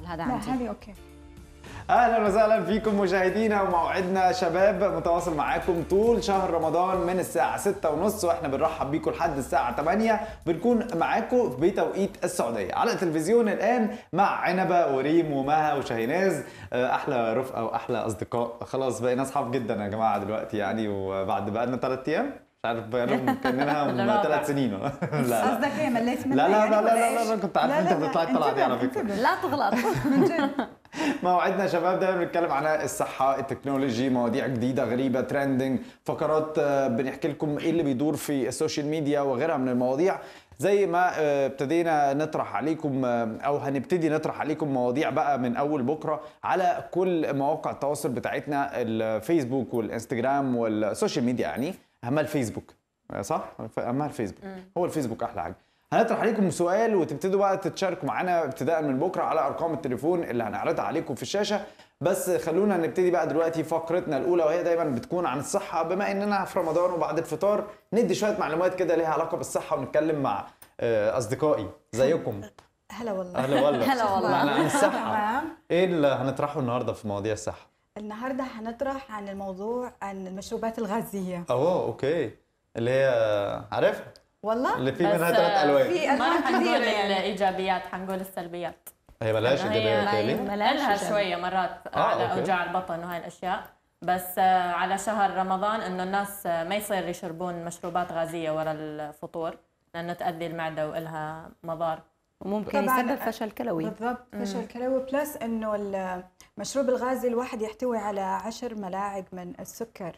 هذا لا عندي. هذه اوكي. اهلا وسهلا فيكم مشاهدينا، وموعدنا شباب متواصل معاكم طول شهر رمضان من الساعه 6:30 واحنا بنرحب بيكم لحد الساعه 8 بنكون معاكم بتوقيت السعوديه على التلفزيون الان مع عنبه وريم ومها وشاهيناز، احلى رفقه واحلى اصدقاء. خلاص بقينا اصحاب جدا يا جماعه دلوقتي يعني، وبعد بقى لنا 3 ايام مش عارف بقى كاننا 3 سنين. لا قصدك ايه مليت منها؟ لا لا يعني لا ولا لا, إيش؟ لا, لا كنت عارف انت بتطلعي الطلعه دي على فكره. لا تغلط. من جد. موعدنا يا شباب دايما بنتكلم عن الصحه، التكنولوجي، مواضيع جديده غريبه، ترندنج، فقرات بنحكي لكم ايه اللي بيدور في السوشيال ميديا وغيرها من المواضيع. زي ما ابتدينا نطرح عليكم او هنبتدي نطرح عليكم مواضيع بقى من اول بكره على كل مواقع التواصل بتاعتنا، الفيسبوك والانستجرام والسوشيال ميديا، يعني اهمها الفيسبوك، صح؟ اهمها الفيسبوك، هو الفيسبوك احلى حاجه. هنطرح عليكم سؤال وتبتدوا بقى تتشاركوا معانا ابتداء من بكره على ارقام التليفون اللي هنعرضها عليكم في الشاشه. بس خلونا نبتدي بقى دلوقتي فقرتنا الاولى، وهي دايما بتكون عن الصحه، بما اننا في رمضان وبعد الفطار ندي شويه معلومات كده ليها علاقه بالصحه ونتكلم مع اصدقائي زيكم. هلا والله. اهلا والله. هلا والله. عن الصحه. تمام. ايه اللي هنطرحه النهارده في مواضيع الصحه؟ النهارده هنطرح عن الموضوع عن المشروبات الغازيه. اوكي، اللي هي عارفها، والله اللي في منها 3 الوان. في ما الوان رح نقول كثيره يعني. الايجابيات، حنقول السلبيات. هي بلاش ايجابيات ليه؟ لها شويه مرات على أوكي. اوجاع البطن وهاي الاشياء، بس على شهر رمضان انه الناس ما يصير يشربون مشروبات غازيه ورا الفطور لانه تؤذي المعده والها مضار. وممكن طبعاً يسبب فشل كلوي. بالضبط، فشل كلوي. بلس انه المشروب الغازي الواحد يحتوي على 10 ملاعق من السكر.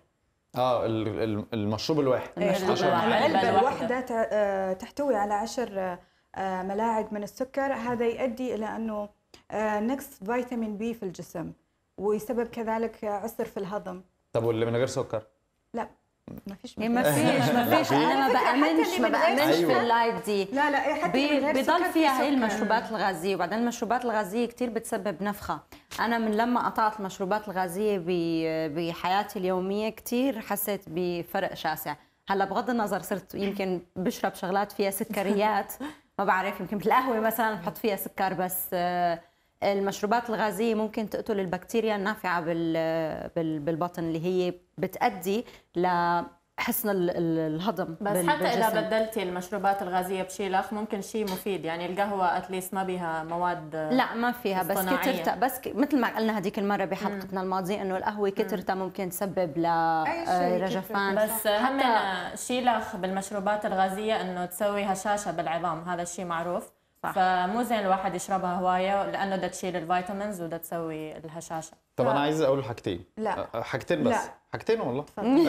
المشروب الواحد. العلبه الواحده تحتوي على 10 ملاعق من السكر. هذا يؤدي الى انه نقص فيتامين بي في الجسم، ويسبب كذلك عسر في الهضم. طب واللي من غير سكر؟ لا ما فيش. ما فيش انا ما بامنش في اللايف دي. لا حتى من غير بيضل سكر فيها في هي سكر. المشروبات الغازيه، وبعدين المشروبات الغازيه كثير بتسبب نفخه. انا من لما قطعت المشروبات الغازيه بحياتي اليوميه كثير حسيت بفرق شاسع. هلا بغض النظر صرت يمكن بشرب شغلات فيها سكريات، ما بعرف، يمكن بالقهوه مثلا بحط فيها سكر، بس المشروبات الغازيه ممكن تقتل البكتيريا النافعه بالبطن اللي هي بتؤدي لحسن الهضم بس حتى اذا بدلتي المشروبات الغازيه بشيلخ ممكن شيء مفيد، يعني القهوه اتليست ما بها مواد. لا ما فيها، بس كترتها، بس مثل ما قلنا هذيك المره بحلقتنا الماضيه انه القهوه كترتها ممكن تسبب لرجفان. بس هم شيلخ بالمشروبات الغازيه انه تسوي هشاشه بالعظام، هذا الشيء معروف. صح. فمو زين الواحد يشربها هوايه لانه بدها تشيل الفيتامينز وبدها تسوي الهشاشه. طب انا عايز اقول حاجتين. لا حاجتين بس. لا. حاجتين والله.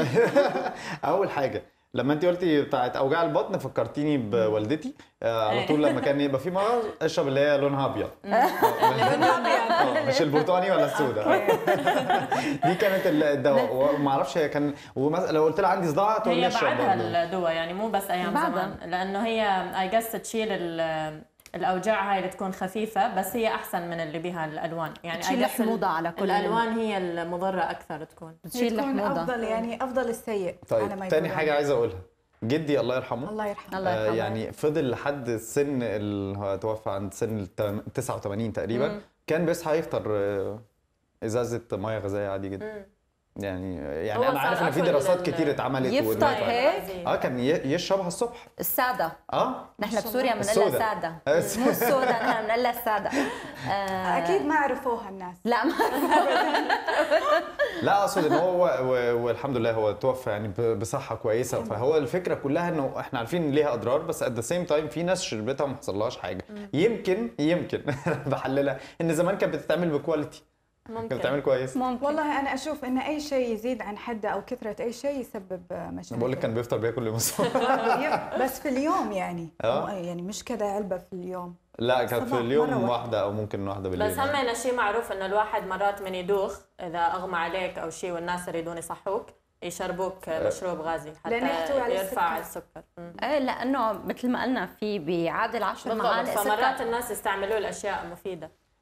اول حاجه لما انت قلتي بتاعت اوجاع البطن فكرتيني بوالدتي. على طول لما كان يبقى في مرض اشرب اللي هي لونها ابيض. مش البرتقاني ولا السوداء. دي كانت الدواء، وما اعرفش هي كان لو قلت لها عندي صداع تقول لي هي اشرب بعدها الدواء، يعني مو بس ايام زمان، لانه هي اي جس تشيل الاوجاع هاي اللي تكون خفيفه، بس هي احسن من اللي بها الالوان، يعني تشيل الحموضه على كل الالوان هي المضره اكثر تكون تشيل الحموضه افضل، يعني افضل السيء. طيب تاني حاجه عايز اقولها، جدي الله يرحمه، الله يرحمه، يعني فضل لحد السن اللي هو توفى عند سن 89 تقريبا. كان بيصحى يفطر ازازه ميه غازيه عادي جدا. يعني انا عارف ان في دراسات كتير اتعملت يفطر هيك. كان يشربها الصبح الساده. نحن بسوريا بنقول لها ساده، مو السودا، نحن بنقول لها الساده. اكيد ما عرفوها الناس. لا ما لا اقصد ان هو والحمد لله هو توفى يعني بصحه كويسه. فهو الفكره كلها انه احنا عارفين ليها اضرار، بس ات ذا سيم تايم في ناس شربتها وما حصلهاش حاجه. يمكن بحللها ان زمان كانت بتتعمل بكواليتي، ممكن تعمل كويس. والله انا اشوف ان اي شيء يزيد عن حده او كثره اي شيء يسبب مشاكل. بقول لك كان بيفطر بيها كل يوم بس في اليوم يعني يعني مش كذا علبه في اليوم. لا كانت في اليوم واحده او ممكن واحده بالليل. بس هم شيء معروف انه الواحد مرات من يدوخ اذا اغمى عليك او شيء والناس يريدون يصحوك يشربوك مشروب غازي حتى يرفع السكر. ايه لانه مثل ما قلنا في بيعادل 10 معالق سكر. فمرات الناس يستعملوا الاشياء مفيده.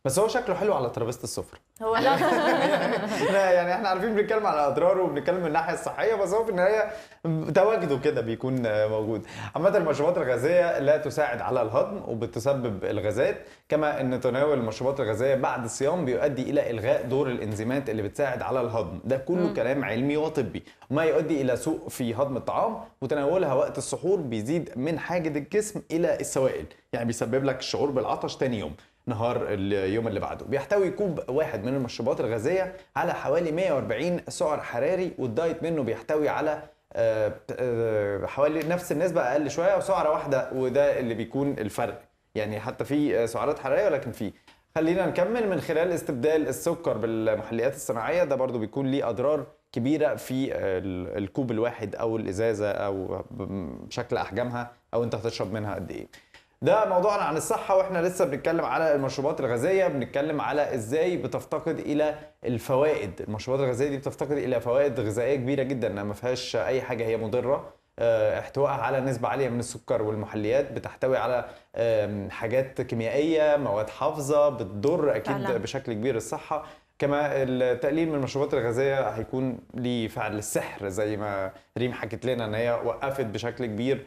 بس هو شكله حلو على ترابيزه السفره. هو لازم يعني احنا عارفين بنتكلم على اضراره وبنتكلم من الناحيه الصحيه، بس هو في النهايه تواجده كده بيكون موجود. عامه المشروبات الغازيه لا تساعد على الهضم وبتسبب الغازات، كما ان تناول المشروبات الغازيه بعد الصيام بيؤدي الى الغاء دور الانزيمات اللي بتساعد على الهضم. ده كله كلام علمي وطبي، وما يؤدي الى سوء في هضم الطعام، وتناولها وقت السحور بيزيد من حاجه الجسم الى السوائل، يعني بيسبب لك الشعور بالعطش تاني يوم نهار اليوم اللي بعده. بيحتوي كوب واحد من المشروبات الغازيه على حوالي 140 سعر حراري، والدايت منه بيحتوي على حوالي نفس النسبه اقل شويه وسعره واحده، وده اللي بيكون الفرق. يعني حتى في سعرات حراريه ولكن في. خلينا نكمل. من خلال استبدال السكر بالمحليات الصناعيه، ده برضو بيكون ليه اضرار كبيره في الكوب الواحد او الازازه او بشكل احجامها، او انت هتشرب منها قد ايه. ده موضوعنا عن الصحة، واحنا لسه بنتكلم على المشروبات الغازية، بنتكلم على ازاي بتفتقد الى الفوائد. المشروبات الغازية دي بتفتقد الى فوائد غذائية كبيرة جدا، ما فيهاش اي حاجة هي مضرة. احتوائها على نسبة عالية من السكر والمحليات، بتحتوي على حاجات كيميائية، مواد حافظة بتضر اكيد فعلا. بشكل كبير الصحة. كما التقليل من المشروبات الغازية هيكون ليه فعل السحر، زي ما ريم حكت لنا ان هي وقفت بشكل كبير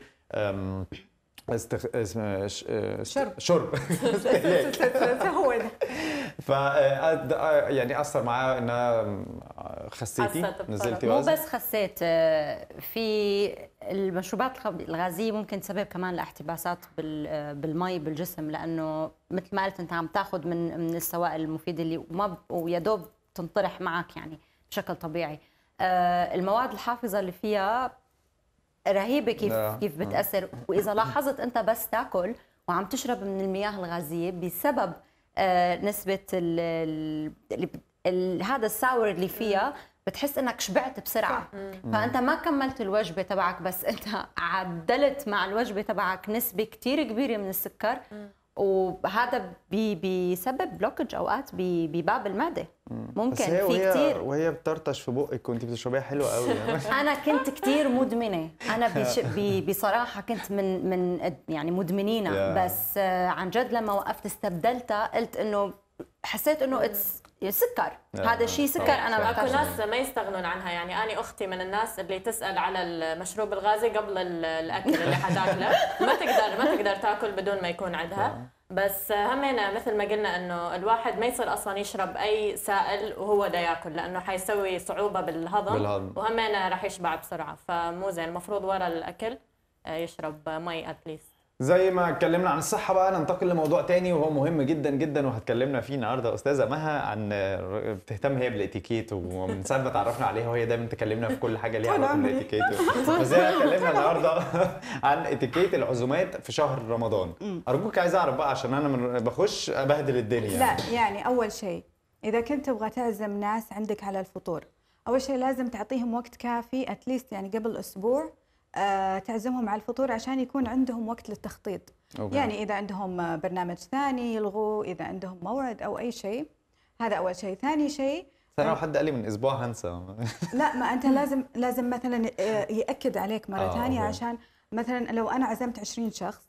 شرب هو ده. ف يعني اثر معاه انها خسيتي، نزلتي مو وزن. بس خسيت، في المشروبات الغازيه ممكن تسبب كمان لاحتباسات بالمي بالجسم، لانه مثل ما قلت انت عم تاخذ من السوائل المفيده اللي ويا دوب تنطرح معك يعني بشكل طبيعي. المواد الحافظه اللي فيها رهيبه كيف بتاثر. واذا لاحظت انت بس تاكل وعم تشرب من المياه الغازيه بسبب نسبه هذا الساور اللي فيها، بتحس انك شبعت بسرعه. فانت ما كملت الوجبه تبعك، بس انت عدلت مع الوجبه تبعك نسبه كتير كبيره من السكر، وهذا بيسبب بلوكج اوقات بباب المعده. ممكن في كتير وهي بتطرطش في بقك وانت بتشربيها حلوه قوي. انا كنت كتير مدمنه، انا بصراحه كنت من يعني مدمنينها. بس عن جد لما وقفت استبدلتها، قلت انه حسيت انه سكر، هذا الشيء سكر. انا اكو ناس ما يستغنون عنها، يعني انا اختي من الناس اللي تسال على المشروب الغازي قبل الاكل اللي حتاكله. ما تقدر تاكل بدون ما يكون عندها. بس همنا مثل ما قلنا انه الواحد ما يصير اصلا يشرب اي سائل وهو دا ياكل، لانه حيسوي صعوبه بالهضم. وهمنا راح يشبع بسرعه، فمو زين. المفروض ورا الاكل يشرب مي اتليست. زي ما اتكلمنا عن الصحة، بقى ننتقل لموضوع تاني وهو مهم جدا جدا، وهتكلمنا فيه النهارده أستاذة مها عن بتهتم هي بالاتيكيت، ومن ساعة ما تعرفنا عليها وهي دايما تكلمنا في كل حاجة ليها علاقة بالاتيكيت. بس هي اتكلمنا النهارده عن اتيكيت العزومات في شهر رمضان. أرجوك عايز أعرف بقى، عشان أنا بخش أبهدل الدنيا. لا يعني أول شيء إذا كنت تبغى تعزم ناس عندك على الفطور، أول شيء لازم تعطيهم وقت كافي، أتليست يعني قبل أسبوع تعزمهم على الفطور عشان يكون عندهم وقت للتخطيط. يعني إذا عندهم برنامج ثاني يلغوه، إذا عندهم موعد أو أي شيء. هذا أول شيء. ثاني شيء، أنا لو حد قال لي من أسبوع هنسى. لا، ما أنت لازم مثلا يأكد عليك مرة ثانية، عشان مثلا لو أنا عزمت 20 شخص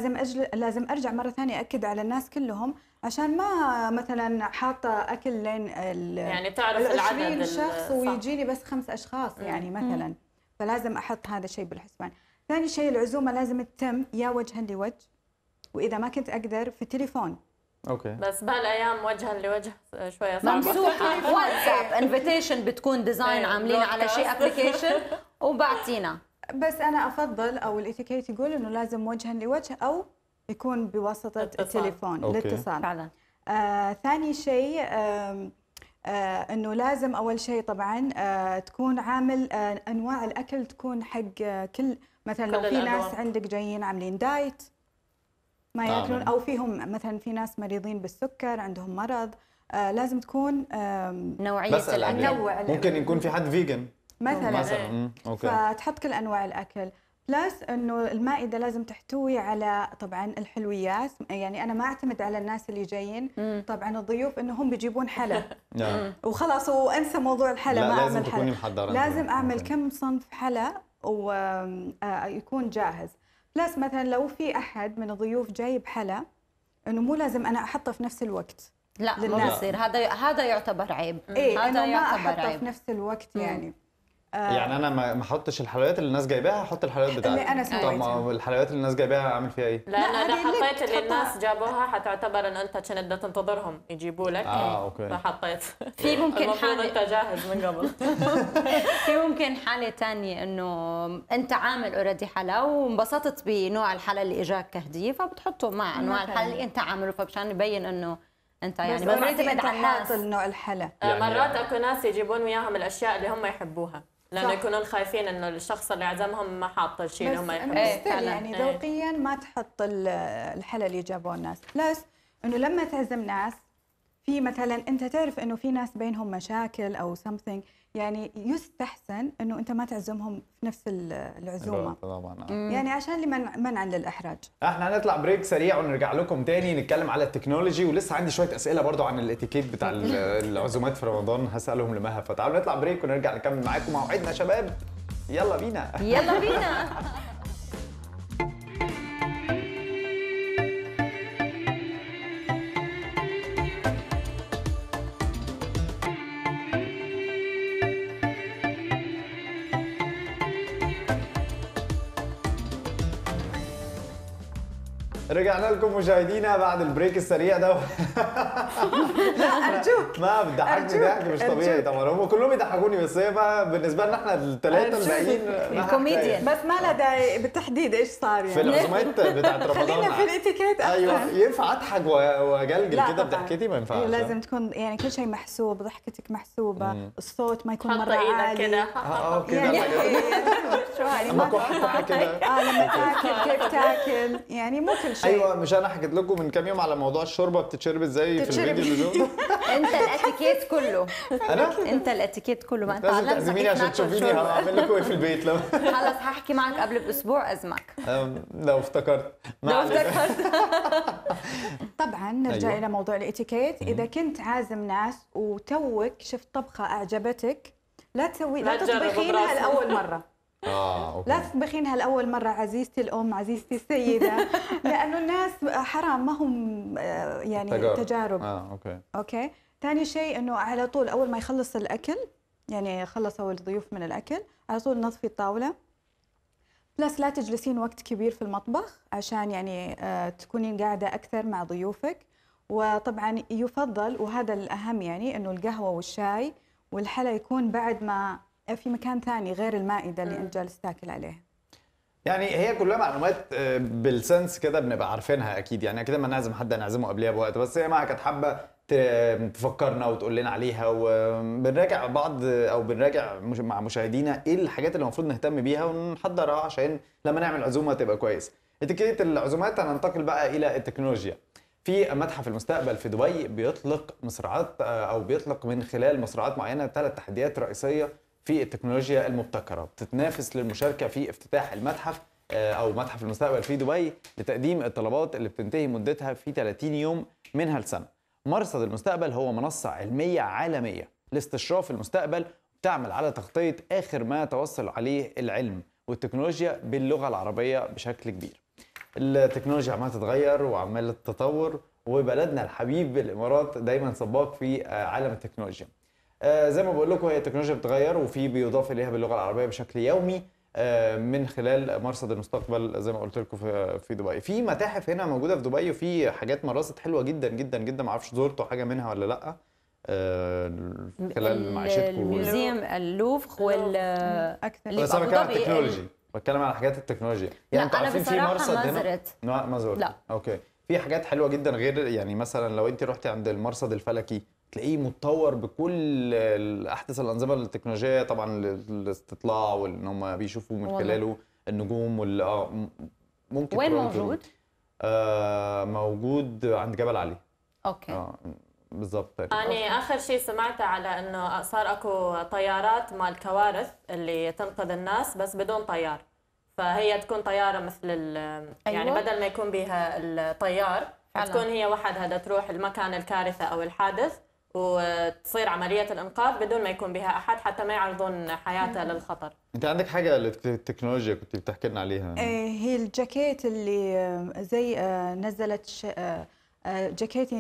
لازم أرجع مرة ثانية أكد على الناس كلهم، عشان ما مثلا حاطة أكل لين يعني تعرف العدد 20 شخص ويجيني بس 5 أشخاص يعني مثلا. فلازم أحط هذا الشيء بالحسبان. ثاني شيء، العزومة لازم تتم يا وجها لوجه، وإذا ما كنت أقدر في التليفون. بس بهالايام وجها لوجه شويه صعبه. ممسوحه واتساب انفيتيشن بتكون ديزاين عاملين على شيء ابلكيشن وبعتينا. بس انا افضل، او الاتيكيت يقول انه لازم وجها لوجه او يكون بواسطه التليفون الاتصال فعلا. ثاني شيء انه لازم اول شيء طبعا تكون عامل انواع الاكل تكون حق كل، مثلا لو في ناس عندك جايين عاملين دايت ما ياكلون، او فيهم مثلا في ناس مريضين بالسكر عندهم مرض، لازم تكون نوعيه الاكل. ممكن يكون في حد فيجن مثلا. فتحط كل انواع الاكل. بلس انه المائده لازم تحتوي على طبعا الحلويات. يعني انا ما اعتمد على الناس اللي جايين طبعا الضيوف انهم بيجيبون حلا وخلاص وانسى موضوع الحلا. ما اعمل حلا، لازم اعمل كم صنف حلا ويكون جاهز. بلس مثلا لو في احد من الضيوف جايب حلا، انه مو لازم انا احطه في نفس الوقت، لا ما بصير، هذا يعتبر عيب. ايه هذا انه ما يعتبر احطه عيب في نفس الوقت يعني. يعني انا ما احطش الحلويات اللي الناس جايباها، احط الحلويات بتاعتي اللي أنا طب ما سويتها. الحلويات اللي الناس جايباها اعمل فيها ايه؟ لانه لا، اذا هذه اللي حطيت اللي بتحطها. الناس جابوها حتعتبر انه انت كنت بدك تنتظرهم يجيبوا لك. اوكي. فحطيت. في ممكن المفروض حالة انت جاهز من قبل. في ممكن حالة تانية انه انت عامل اوريدي حلا وانبسطت بنوع الحلا اللي اجاك كهدية، فبتحطه مع انواع مثلاً. الحلا اللي انت عامله، فمشان يبين انه انت يعني بس ما already معتمد انت على الناس. حاط النوع الحلا. يعني مرات اكو ناس يجيبون وياهم الاشياء اللي هم يحبوها، لانه صح. يكونون خايفين انه الشخص اللي عزمهم ما حاط الشيء اللي هم بس يحبوه. إنه still فعلاً. يعني ذوقيا ما تحط الحلا اللي جابوه الناس. بلس انه لما تعزم ناس، في مثلا انت تعرف انه في ناس بينهم مشاكل او something، يعني يستحسن انه انت ما تعزمهم في نفس العزومه، طبعا. يعني عشان منعا للاحراج. احنا هنطلع بريك سريع ونرجع لكم تاني نتكلم على التكنولوجي، ولسه عندي شويه اسئله برضو عن الاتيكيت بتاع العزومات في رمضان هسالهم لمها، فتعالوا نطلع بريك ونرجع نكمل معاكم موعدنا يا شباب. يلا بينا. يلا بينا. رجعنا لكم مشاهدينا بعد البريك السريع ده. لا ارجوك ما بتضحكني ضحك مش طبيعي طبعا، هم كلهم يضحكوني بس هي بقى بالنسبه لنا احنا الثلاثه الباقيين الكوميديان. بس ما لها داعي بالتحديد ايش صار في يعني. العزومات بتاعت رمضان. خلينا في الاتيكيت احسن. ايوه ينفع اضحك واجلجل لا كده طبعاً. بضحكتي؟ ما ينفعش. أيوة لازم تكون يعني كل شيء محسوب، ضحكتك محسوبه، الصوت ما يكون حط مره ايدك عالي كده. كده يعني الحاجات. شو يعني اما ما كحة كده. لما تاكل كيف تاكل، يعني مو كل شيء. ايوه مش انا حكيت لكم من كام يوم على موضوع الشوربه بتتشرب ازاي في تتشرب. الفيديو اللي جوه؟ انت الاتيكيت كله. انا انت الاتيكيت كله، ما انت لازم علمت تعزميني كيف عشان ناكل تشوفيني شوربة. هعمل لكم ايه في البيت لو خلص هحكي معك قبل باسبوع ازمك. لو افتكرت. ما لو علينا. افتكرت. طبعا نرجع أيوة. الى موضوع الاتيكيت. اذا كنت عازم ناس وتوك شفت طبخه اعجبتك، لا لا تجرب تطبخينها براسك. لاول مره. اوكي. لا تطبخينها لاول مره عزيزتي الام، عزيزتي السيده، لانه الناس حرام ما هم يعني تجارب. اوكي. ثاني شيء انه على طول اول ما يخلص الاكل، يعني خلصوا الضيوف من الاكل، على طول نظفي الطاوله. بلس لا تجلسين وقت كبير في المطبخ عشان يعني تكونين قاعده اكثر مع ضيوفك. وطبعا يفضل، وهذا الاهم، يعني انه القهوه والشاي والحلا يكون بعد ما في مكان ثاني غير المائده اللي انت جالس تاكل عليها. يعني هي كلها معلومات بالسنس كده بنبقى عارفينها اكيد، يعني اكيد لما نعزم حد نعزمه قبلها بوقت، بس هي ما كانت حابه تفكرنا وتقول لنا عليها، وبنراجع بعض او بنراجع مع مشاهدينا ايه الحاجات اللي المفروض نهتم بيها ونحضرها عشان لما نعمل عزومه تبقى كويس. اتيكيت العزومات هننتقل بقى الى التكنولوجيا. في متحف المستقبل في دبي بيطلق مصراعات او بيطلق من خلال مصراعات معينه 3 تحديات رئيسيه في التكنولوجيا المبتكره بتتنافس للمشاركه في افتتاح المتحف او متحف المستقبل في دبي لتقديم الطلبات اللي بتنتهي مدتها في 30 يوم منها لسنه. مرصد المستقبل هو منصه علميه عالميه لاستشراف المستقبل، بتعمل على تغطيه اخر ما توصل عليه العلم والتكنولوجيا باللغه العربيه بشكل كبير. التكنولوجيا عماله تتغير وعماله تتطور، وبلدنا الحبيب الامارات دايما سباق في عالم التكنولوجيا. زي ما بقول لكم هي التكنولوجيا بتتغير وفي بيضاف اليها باللغه العربيه بشكل يومي من خلال مرصد المستقبل زي ما قلت لكم في دبي. في متاحف هنا موجوده في دبي وفي حاجات مراصد حلوه جدا جدا جدا، ما اعرفش زرتوا حاجه منها ولا لا خلال معيشتكم. الميوزيوم اللوفر اكثر. بس انا بتكلم عن التكنولوجي، بتكلم على حاجات التكنولوجيا. يعني انتوا عارفين في مرصد هنا؟ ما زرت. لا. اوكي. في حاجات حلوه جدا غير يعني مثلا لو انت رحتي عند المرصد الفلكي تلاقيه متطور بكل احدث الانظمه التكنولوجيه، طبعا الاستطلاع وان هم بيشوفوا من خلاله النجوم ممكن. وين موجود؟ موجود عند جبل علي. اوكي. بالضبط. يعني اخر شيء سمعته على انه صار اكو طيارات مال كوارث اللي تنقذ الناس بس بدون طيار، فهي تكون طياره مثل يعني بدل ما يكون بها الطيار تكون هي وحدها تروح المكان الكارثه او الحادث وتصير عمليه الانقاذ بدون ما يكون بها احد حتى ما يعرضون حياته للخطر. انت عندك حاجه للتكنولوجيا كنت بتحكي لنا عليها؟ هي الجاكيت اللي زي نزلت جاكيت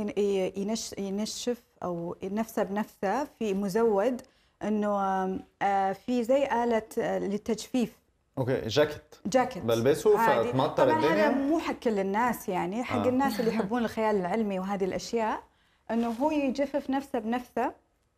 ينشف او نفسه بنفسه في مزود انه في زي آلة للتجفيف. اوكي، جاكيت بلبسه فتمطر طبعا الدنيا. هذا مو حق كل الناس، يعني حق الناس اللي يحبون الخيال العلمي وهذه الاشياء، انه هو يجفف نفسه بنفسه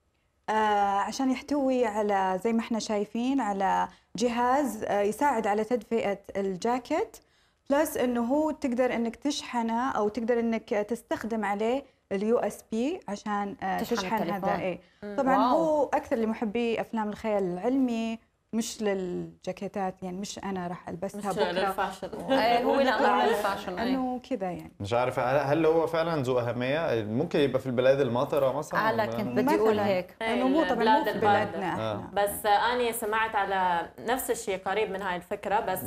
عشان يحتوي على زي ما احنا شايفين على جهاز يساعد على تدفئة الجاكيت، بلس انه هو تقدر انك تشحنه او تقدر انك تستخدم عليه اليو اس بي عشان تشحن هذا. ايه طبعا هو اكثر لمحبي افلام الخيال العلمي، مش للجاكيتات، يعني مش انا راح البسها بكره للفاشن. هو لا للفاشن، انه كذا يعني. مش عارف هل هو فعلا ذو اهميه؟ ممكن يبقى في البلاد المطره مثلا. على كنت بدي اقول هيك انه مو طبعا في بلادنا احنا. بس اني سمعت على نفس الشيء قريب من هاي الفكره، بس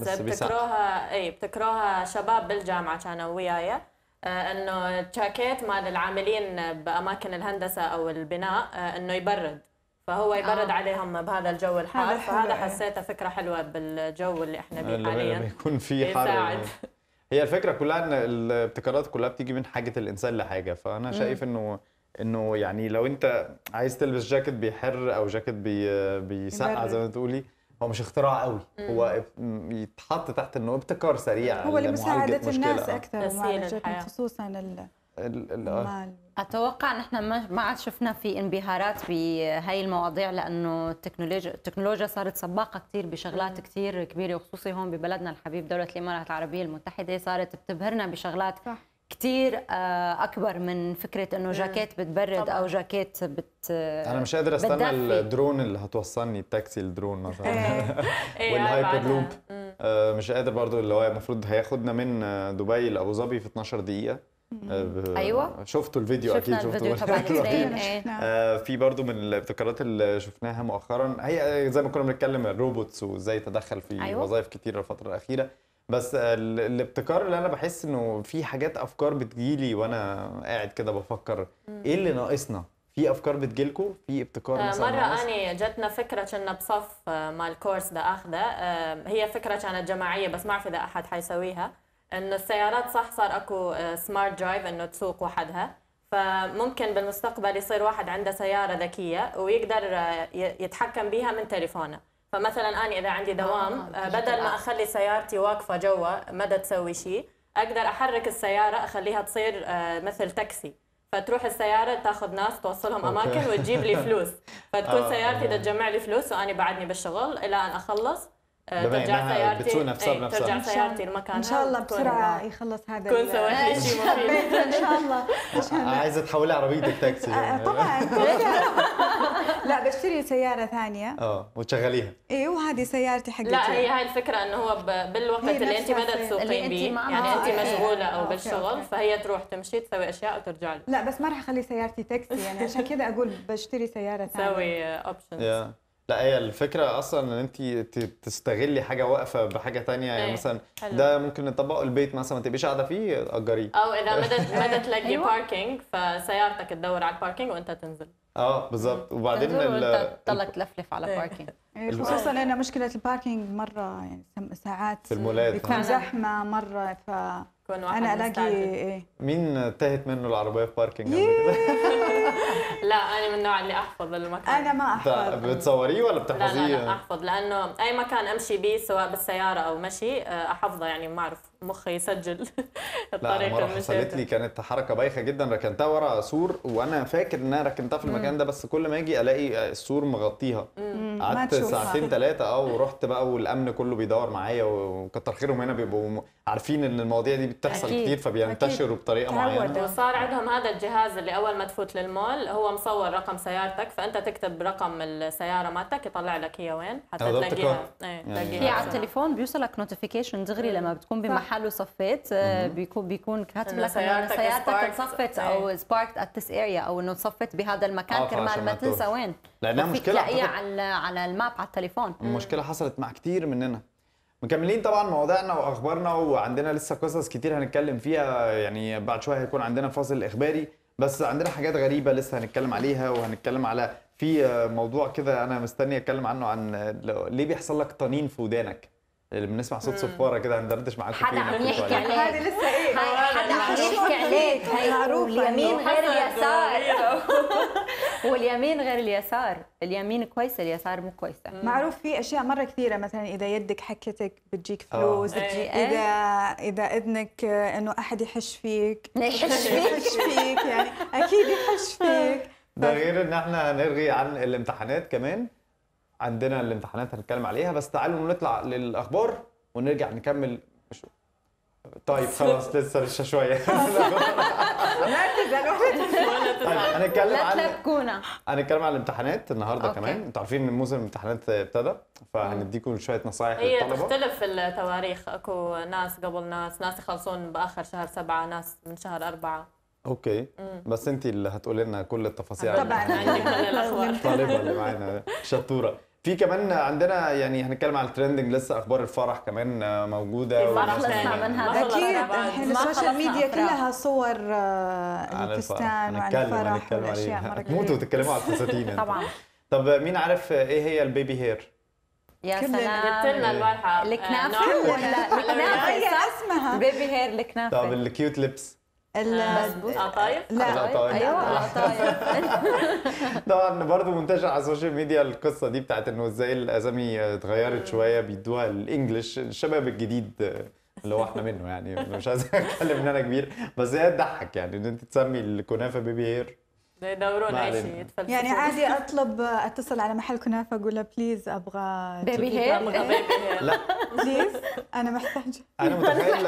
بتكروها شباب بالجامعه كانوا وياي، انه جاكيت مال العاملين باماكن الهندسه او البناء انه يبرد، فهو يبرد عليهم بهذا الجو الحار، فهذا حسيته فكره حلوه بالجو اللي احنا فيه حاليا، بيكون فيه حر. هي الفكره كلها ان الابتكارات كلها بتيجي من حاجه الانسان لحاجه، فانا شايف انه يعني لو انت عايز تلبس جاكيت بيحر او جاكيت بيسقع زي ما تقولي، هو مش اختراع قوي، هو يتحط تحت انه ابتكار سريع، هو لمساعده الناس اكثر، خصوصا المال. اتوقع ان احنا ما عاد شفنا في انبهارات بهاي المواضيع، لانه التكنولوجيا صارت سباقه كثير بشغلات كثير كبيره، وخصوصي هون ببلدنا الحبيب دوله الامارات العربيه المتحده صارت بتبهرنا بشغلات كثير اكبر من فكره انه جاكيت بتبرد او جاكيت انا مش قادر استنى الدرون اللي هتوصلني، التاكسي الدرون مثلا والهايبر لوب. مش قادر برضو، اللي هو المفروض هياخدنا من دبي لابو ظبي في 12 دقيقه. ايوه شفتوا الفيديو، اكيد شفتوا في برضو من الابتكارات اللي شفناها مؤخرا، هي زي ما كنا بنتكلم الروبوتس وازاي تدخل في وظائف كتيره الفتره الاخيره، بس الابتكار اللي انا بحس انه في حاجات افكار بتجيلي وانا قاعد كده بفكر ايه اللي ناقصنا. في افكار بتجيلكم في ابتكار مثلا؟ مره اني جتنا فكره كنا بصف مال كورس ده اخذه، هي فكره كانت جماعيه بس ما اعرف اذا احد حيسويها، انه السيارات صار اكو سمارت درايف انه تسوق وحدها، فممكن بالمستقبل يصير واحد عنده سياره ذكيه ويقدر يتحكم بيها من تليفونه. فمثلا انا اذا عندي دوام بدل ما اخلي سيارتي واقفه جوا ما تسوي شيء، اقدر احرك السياره اخليها تصير مثل تاكسي، فتروح السياره تاخذ ناس توصلهم اماكن وتجيب لي فلوس، فتكون سيارتي تجمع لي فلوس وانا بعدني بالشغل الى ان اخلص ترجع سيارتي ترجع سيارتي المكان. ان شاء الله بسرعه يخلص هذا، كون سويت لي شيء مفيد ان شاء الله. عايزه تحولي عربيتك تاكسي طبعا. لا بشتري سياره ثانيه وتشغليها. ايه وهذه سيارتي حقتي. لا هي هاي الفكره انه هو بالوقت اللي انت ما تسوقين بيه، يعني انت مشغوله او بالشغل، فهي تروح تمشي تسوي اشياء وترجع لك. لا بس ما راح اخلي سيارتي تاكسي، يعني عشان كذا اقول بشتري سياره ثانيه. تسوي اوبشنز. لا هي الفكره اصلا ان انت تستغلي حاجه واقفه بحاجه ثانيه، يعني مثلا ده ممكن نطبقه البيت مثلا، ما تبقيش قاعده فيه اجريه، او اذا ما تلاقي باركينج فسيارتك تدور على الباركينج وانت تنزل. بالضبط. وبعدين تضلك تلفلف على باركينج، خصوصا ان مشكله الباركينج مره يعني ساعات في المولات بيكون زحمه مره، انا الاقي مين تاهت منه العربيه في باركينج لا انا من النوع اللي احفظ المكان. انا ما احفظ. بتصوريه ولا بتحفظيه؟ لا احفظ، لانه اي مكان امشي به سواء بالسياره او مشي احفظه، يعني ما اعرف مخي يسجل الطريق اللي حصلت لي كانت حركه بايخه جدا، ركنتها ورا سور وانا فاكر ان انا ركنتها في المكان ده، بس كل ما اجي الاقي السور مغطيها. قعدت ساعتين 3 ورحت بقى والامن كله بيدور معايا، وكتر خيرهم هنا بيبقوا عارفين ان المواضيع دي بتحصل كتير فبينتشروا بطريقه معينه. وصار عندهم هذا الجهاز اللي اول ما تفوت للمول هو مصور رقم سيارتك، فانت تكتب رقم السياره مالتك يطلع لك هي وين حتى تلاقيها. في على التليفون بيوصلك نوتيفيكيشن دغري لما بتكون بمحل وصفيت، بيكون كاتب لك انه سيارتك انصفت او سباركت ات ذس اريا، او انه تصفت بهذا المكان كرمال ما تنسى وين، لانها مشكله تلاقيها على الماب على التليفون. المشكله حصلت مع كتير مننا. مكملين طبعا مواضيعنا واخبارنا، وعندنا لسه قصص كتير هنتكلم فيها، يعني بعد شويه هيكون عندنا فاصل اخباري، بس عندنا حاجات غريبه لسه هنتكلم عليها، وهنتكلم على في موضوع كده انا مستني اتكلم عنه، عن ليه بيحصل لك طنين في ودانك. اللي بنسمع صوت صفاره كده هندردش معاكم حدا عم يحكي عليك. هذه لسه ايه حدا عم يحكي عليك. هي معروفة اليمين إنه غير اليسار. واليمين غير اليسار، اليمين كويسه اليسار مو كويسه. معروف في اشياء مره كثيره، مثلا اذا يدك حكتك بتجيك فلوس، اذا اذنك انه احد يحش فيك يحش فيك يعني اكيد يحش فيك. ده غير ان احنا هنرغي عن الامتحانات كمان، عندنا الامتحانات هنتكلم عليها، بس تعالوا نطلع للاخبار ونرجع نكمل. طيب خلاص لسه شويه. لا تزعلوا. طيب هنتكلم لا عن تلبكونا. هنتكلم عن الامتحانات النهارده أوكي. كمان. انتوا عارفين ان موسم الامتحانات ابتدى، فهنديكم شويه نصايح هي للطلبه. تختلف التواريخ، اكو ناس قبل ناس يخلصون باخر شهر 7، ناس من شهر 4. اوكي بس انت اللي هتقولي لنا كل التفاصيل. طبعاً. عندي كل الاخبار. الطالبه اللي معانا شطوره. في كمان عندنا يعني هنتكلم عن الترندنج، لسه اخبار الفرح كمان موجوده. في فرح خلصنا ثاني. منها. ما خلصنا اكيد بعد. الحين ما السوشيال خلصنا ميديا أفراح. كلها صور عن الفستان وعن الفرح والاشياء مره هتموتوا كثير. وتتكلموا على الفساتين انتوا. طبعا. طب مين عارف ايه هي البيبي هير؟ يا كلنا سلام. قلت لنا البارحه الكنافه نوع. ولا الكنافه هي صح؟ اسمها بيبي هير الكنافه. طب الكيوت ليبس؟ قطايف. لا القطايف. ايوه قطايف. طبعا برضو منتشر على السوشيال ميديا القصه دي بتاعت انه ازاي الاسامي اتغيرت شويه، بيدوها الانجليش، الشباب الجديد اللي هو احنا منه يعني. مش عايز اتكلم ان انا كبير، بس هي تضحك يعني ان انت تسمي الكنافه بيبي هير. يدورون ما اي علينا. شيء يتفلسفون. يعني عادي اتصل على محل كنافه اقول له بليز ابغى بيبي هير. بيبي هير. لا بليز انا محتاجه. انا متخيل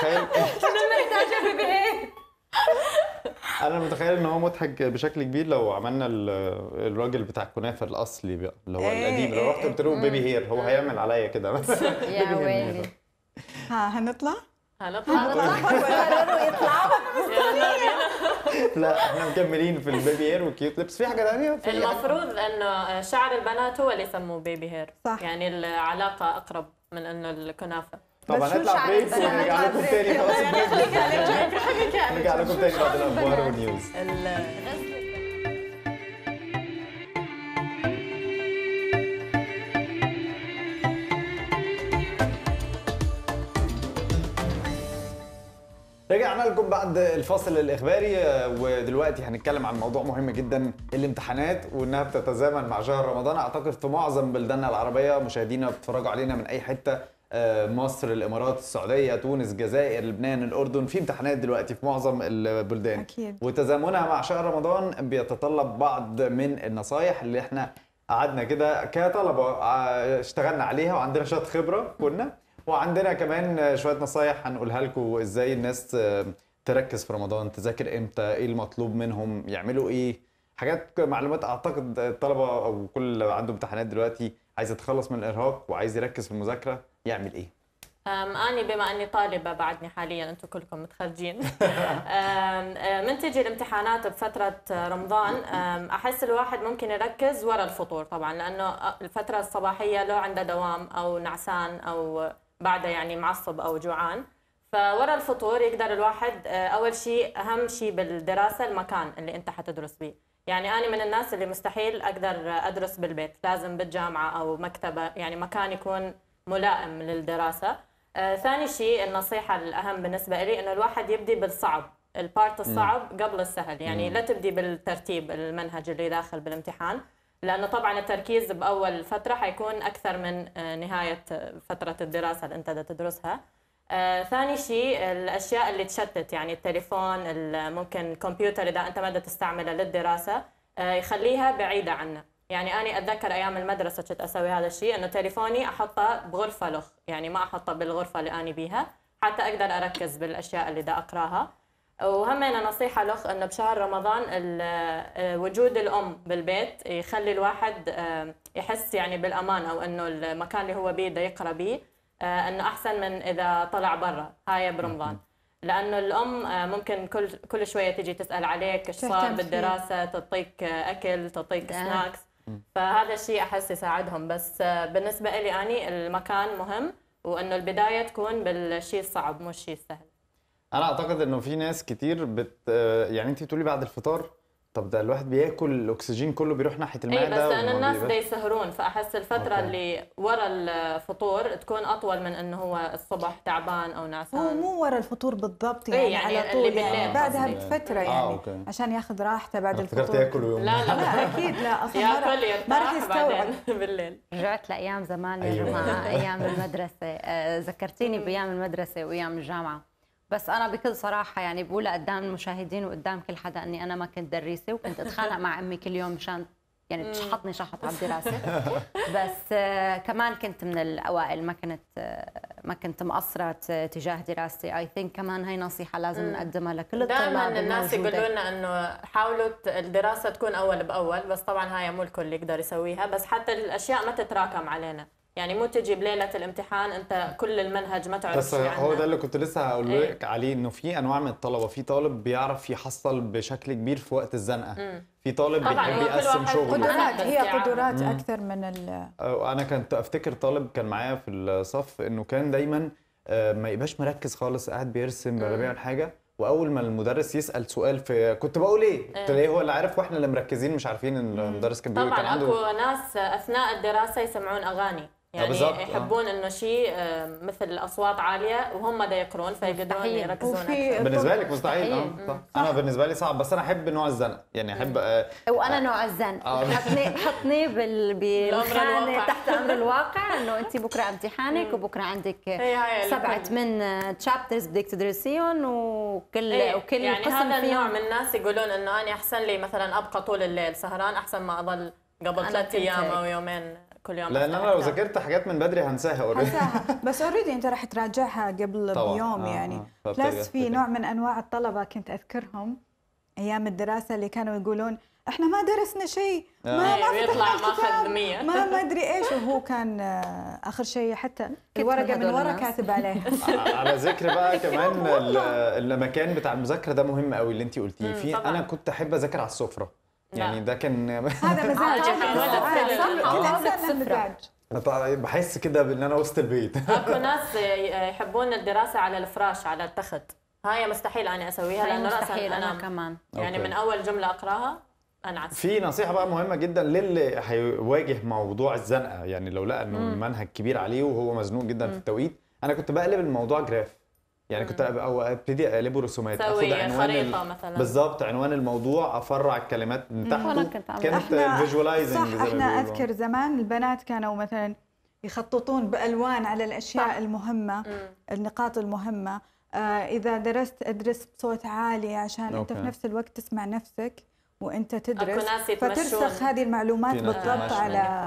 بيبي هير. انا متخيل ان هو مضحك بشكل كبير لو عملنا الراجل بتاع الكنافه الاصلي بقى اللي هو القديم، لو رحت قلت له بيبي هير هو هيعمل عليا كده. يا ويلي. هنطلع؟ هنطلع. قرروا يطلعوا. لا احنا مكملين في البيبي هير والكيوت ليبس. في حاجه ثانيه؟ المفروض انه شعر البنات هو اللي يسموه بيبي هير. صح. يعني العلاقه اقرب من انه الكنافه. طب بس شو هنطلع شعر بريك البنات؟ ونرجع لكم تاني. خلاص نرجع لكم تاني بعد الاخبار والنيوز. رجعنا لكم بعد الفاصل الإخباري، ودلوقتي هنتكلم عن موضوع مهم جدا، الامتحانات، وإنها بتتزامن مع شهر رمضان. أعتقد في معظم بلداننا العربية مشاهدينا بتتفرجوا علينا من أي حتة، مصر، الإمارات، السعودية، تونس، الجزائر، لبنان، الأردن، في امتحانات دلوقتي في معظم البلدان. أكيد. وتزامنها مع شهر رمضان بيتطلب بعض من النصايح اللي احنا قعدنا كده كطلبة اشتغلنا عليها وعندنا شوية خبرة كنا، وعندنا كمان شوية نصايح هنقولها لكم ازاي الناس تركز في رمضان، تذاكر امتى، ايه المطلوب منهم، يعملوا ايه، حاجات معلومات اعتقد الطلبة او كل اللي عنده امتحانات دلوقتي عايز يتخلص من الارهاق وعايز يركز في المذاكرة يعمل ايه. أنا بما أني طالبة بعدني حاليا، أنتم كلكم متخرجين. من تجي الامتحانات بفترة رمضان أحس الواحد ممكن يركز ورا الفطور طبعا، لأنه الفترة الصباحية لو عنده دوام أو نعسان أو بعده يعني معصب أو جوعان، فورا الفطور يقدر الواحد أول شيء أهم شيء بالدراسة المكان اللي أنت حتدرس به. يعني أنا من الناس اللي مستحيل أقدر أدرس بالبيت، لازم بالجامعة أو مكتبة، يعني مكان يكون ملائم للدراسة. ثاني شيء النصيحة الأهم بالنسبة لي إنه الواحد يبدي بالصعب، البارت الصعب قبل السهل، يعني لا تبدي بالترتيب المنهج اللي داخل بالامتحان، لأنه طبعا التركيز بأول فترة حيكون أكثر من نهاية فترة الدراسة اللي أنت تدرسها. ثاني شيء الأشياء اللي تشتت، يعني التليفون، ممكن الكمبيوتر إذا أنت ما تستعمله للدراسة يخليها بعيدة عنه. يعني أنا أتذكر أيام المدرسة كنت أسوي هذا الشيء، إنه تليفوني أحطه بغرفة لخ، يعني ما أحطه بالغرفة اللي أنا بيها حتى أقدر أركز بالأشياء اللي دا أقراها. وهمنا نصيحة لخ إنه بشهر رمضان وجود الأم بالبيت يخلي الواحد يحس يعني بالأمان، أو إنه المكان اللي هو بيه دا يقرأ بيه إنه أحسن من إذا طلع برا هاي برمضان، لأنه الأم ممكن كل شوية تيجي تسأل عليك إيش صار بالدراسة، تعطيك أكل، تعطيك سناكس، فهذا الشيء أحس يساعدهم. بس بالنسبة لي أنا المكان مهم، وإنه البداية تكون بالشيء الصعب مش الشيء السهل. انا اعتقد انه في ناس كتير يعني انت بتقولي بعد الفطار، طب ده الواحد بياكل الاكسجين كله بيروح ناحيه اي المعده بس لانه الناس وما بيبقاش- يسهرون، فاحس الفتره أوكي. اللي ورا الفطور تكون اطول من انه هو الصبح تعبان او هو نعسان. مو ورا الفطور بالضبط إيه يعني, يعني على اللي طول بالليل يعني بعدها قصدي. بفتره يعني أوكي. عشان ياخذ راحته بعد أنا افتكرت الفطور. ياكل ويوم لا لا لا اكيد لا اصلا ياكل ما راح يرتاح يستوعب. بعدين بالليل. رجعت لايام زمان يا أيوة. جماعه، ايام المدرسه. ذكرتيني بايام المدرسه وايام الجامعه. بس انا بكل صراحه يعني بقولها قدام المشاهدين وقدام كل حدا اني انا ما كنت دريسه، وكنت اتخانق مع امي كل يوم مشان يعني تشحطني شحط على الدراسه. بس كمان كنت من الاوائل، ما كنت مقصره تجاه دراستي. اي ثينك كمان هي نصيحه لازم نقدمها لكل الطلاب دائما الناس الموجودة. يقولوا لنا انه حاولوا الدراسه تكون اول باول، بس طبعا هاي مو الكل يقدر يسويها، بس حتى الاشياء ما تتراكم علينا، يعني مو تجي بليله الامتحان انت كل المنهج ما تعرف بس شيء هو ده عنه. اللي كنت لسه هقول لك عليه، انه في انواع من الطلبه، في طالب بيعرف يحصل بشكل كبير في وقت الزنقه، في طالب طبعاً بيحب هو كل يقسم واحد شغله. قدرات، هي استيعاب. قدرات اكثر من انا كنت افتكر طالب كان معايا في الصف انه كان دايما ما يبقاش مركز خالص، قاعد بيرسم ولا بيعمل حاجه، واول ما المدرس يسال سؤال في كنت بقول ايه؟ قلت له هو اللي عارف واحنا اللي مركزين مش عارفين ان المدرس كان بيقول. كان طبعا عنده اكو ناس اثناء الدراسه يسمعون اغاني، يعني بالضبط. يحبون انه شيء مثل اصوات عاليه وهم دا يقرون فيقدرون مستحيل. يركزون وفي اكثر. بالنسبه لك مستحيل. مستحيل. صح. انا بالنسبه لي صعب، بس انا احب نوع الزنقه، يعني احب وانا نوع الزن. حطني بالخانه الواقع. تحت امر الواقع، انه انت بكره امتحانك وبكره عندك هي 7 الكل. 8 تشابترز بدك تدرسيهم، وكل إيه، وكل يعني قسم هذا النوع فيهم. من الناس يقولون انه انا احسن لي مثلا ابقى طول الليل سهران احسن ما اضل قبل أنا 3 ايام كنت او هيك. يومين كل يوم. لان أفتح انا لو كتاب. ذاكرت حاجات من بدري هنساها اوريدي. حساها بس اوريدي انت راح تراجعها قبل طبعاً. بيوم يعني. فبترجع بلس في تفتكر. نوع من انواع الطلبه كنت اذكرهم ايام الدراسه اللي كانوا يقولون احنا ما درسنا شيء، ما إيه، فتحنا ويطلع الكتاب، ماخذ 100. ما ادري ايش، وهو كان اخر شيء حتى الورقه من هدول ورا الناس. كاتب عليها. على ذكر بقى كمان المكان بتاع المذاكره ده مهم قوي اللي انت قلتيه. في طبعاً. انا كنت احب اذاكر على السفره، يعني ده كان هذا مزاج. عادي، حيوانات عادي، كل- صح، كل آه. انسان له مزاج. بحس كده بان انا وسط البيت. اكو ناس يحبون الدراسه على الفراش على التخت، هاي مستحيل اني اسويها هي لانه مستحيل. راسا انا انام، كمان يعني أوكي. من اول جمله اقراها انعس. في نصيحه بقى مهمه جدا للي هيواجه موضوع الزنقه، يعني لو لقى انه المنهج كبير عليه وهو مزنوق جدا في التوقيت. انا كنت بقلب الموضوع جراف، يعني كنت او ابتدي اقلبه رسومات، تسوي خريطه مثلا. بالظبط عنوان الموضوع، افرع الكلمات من وأنا تحته. كنت أعمل. كانت احنا فيجواليزنج صح، احنا اذكر زمان البنات كانوا مثلا يخططون بالوان على الاشياء المهمه، النقاط المهمه. اذا درست ادرس بصوت عالي عشان انت أوكي. في نفس الوقت تسمع نفسك وانت تدرس، أكو ناس يتمشون. فترسخ هذه المعلومات في ناس بالضبط تتمشى.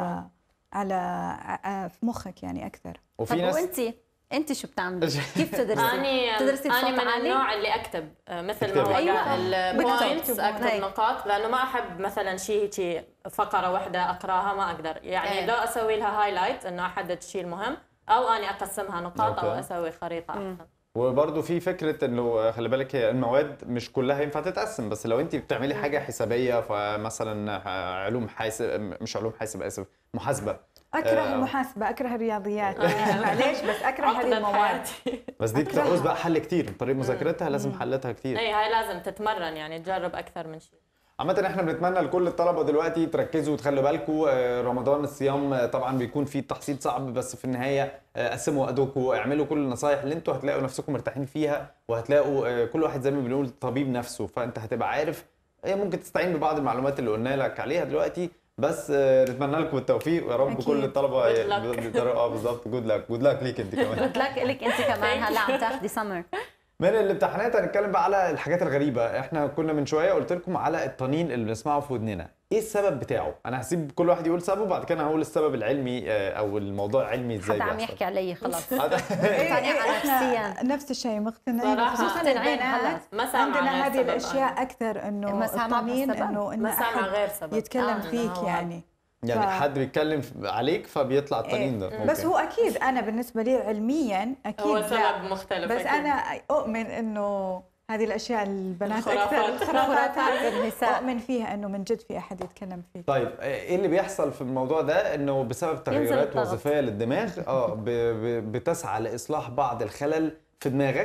على في مخك يعني اكثر. وفي طب ناس وانت شو بتعملي؟ كيف تدرسي؟ اني تدرسي انا بصوت من عالي؟ النوع اللي اكتب مثل ما تكتبي. هو أيوة. قال البوينتس، اكتب هيك. نقاط، لانه ما احب مثلا شيء فقره واحده اقراها ما اقدر، يعني إيه. لو اسوي لها هايلايت انه احدد الشيء المهم، او اني اقسمها نقاط او أوكي. اسوي خريطه احسن. وبرضه في فكره انه خلي بالك هي المواد مش كلها ينفع تتقسم، بس لو انت بتعملي حاجه حسابيه فمثلا علوم حاسب، مش علوم حاسب، اسف، محاسبه. اكره المحاسبه، اكره الرياضيات، معليش بس اكره هذه عقدة المواد. حياتي. بس دي أكرهها. بتعوز بقى حل كتير، طريقه مذاكرتها لازم حلتها كتير. اي هاي لازم تتمرن، يعني تجرب اكثر من شيء. عامة احنا بنتمنى لكل الطلبة دلوقتي تركزوا وتخلوا بالكم. رمضان الصيام طبعا بيكون فيه تحصيل صعب، بس في النهاية قسموا وقتكم، اعملوا كل النصايح اللي انتوا هتلاقوا نفسكم مرتاحين فيها، وهتلاقوا كل واحد زي ما بنقول طبيب نفسه، فانت هتبقى عارف ممكن تستعين ببعض المعلومات اللي قلنا لك عليها دلوقتي. بس نتمنى لكم التوفيق ويا رب أكيد. كل الطلبة Good luck. يقدروا بالظبط. جود لك ليك انت كمان. قلت لك انت كمان هلا عم تاخذي سمر. من الامتحانات هنتكلم بقى على الحاجات الغريبه. احنا كنا من شويه قلت لكم على الطنين اللي بنسمعه في ودننا، ايه السبب بتاعه؟ انا هسيب كل واحد يقول سببه، بعد كده هقول السبب العلمي او الموضوع علمي ازاي حدا عم بيحصل. يحكي علي خلص. إيه، مقتنعة إحنا نفسياً. نفس الشيء مقتنعين، صراحة. خصوصا مقتنعين البنات. ما سامعة عندنا غير هذه سبب الاشياء اكثر، انه ما سامعة الطنين بالسبب. انه ما سامعة احد غير سبب. يتكلم إنه فيك هو- يعني. يعني حد بيتكلم عليك فبيطلع الطنين ده. إيه. بس هو اكيد انا بالنسبه لي علميا اكيد هو لا. سبب مختلف بس أكيد. انا اؤمن انه هذه الاشياء البنات الخرافات. اكثر الخرافات النساء. اؤمن فيها انه من جد في احد يتكلم فيك. طيب ايه اللي بيحصل في الموضوع ده؟ انه بسبب تغيرات الضغط. وظيفيه للدماغ بتسعى لاصلاح بعض الخلل في دماغك،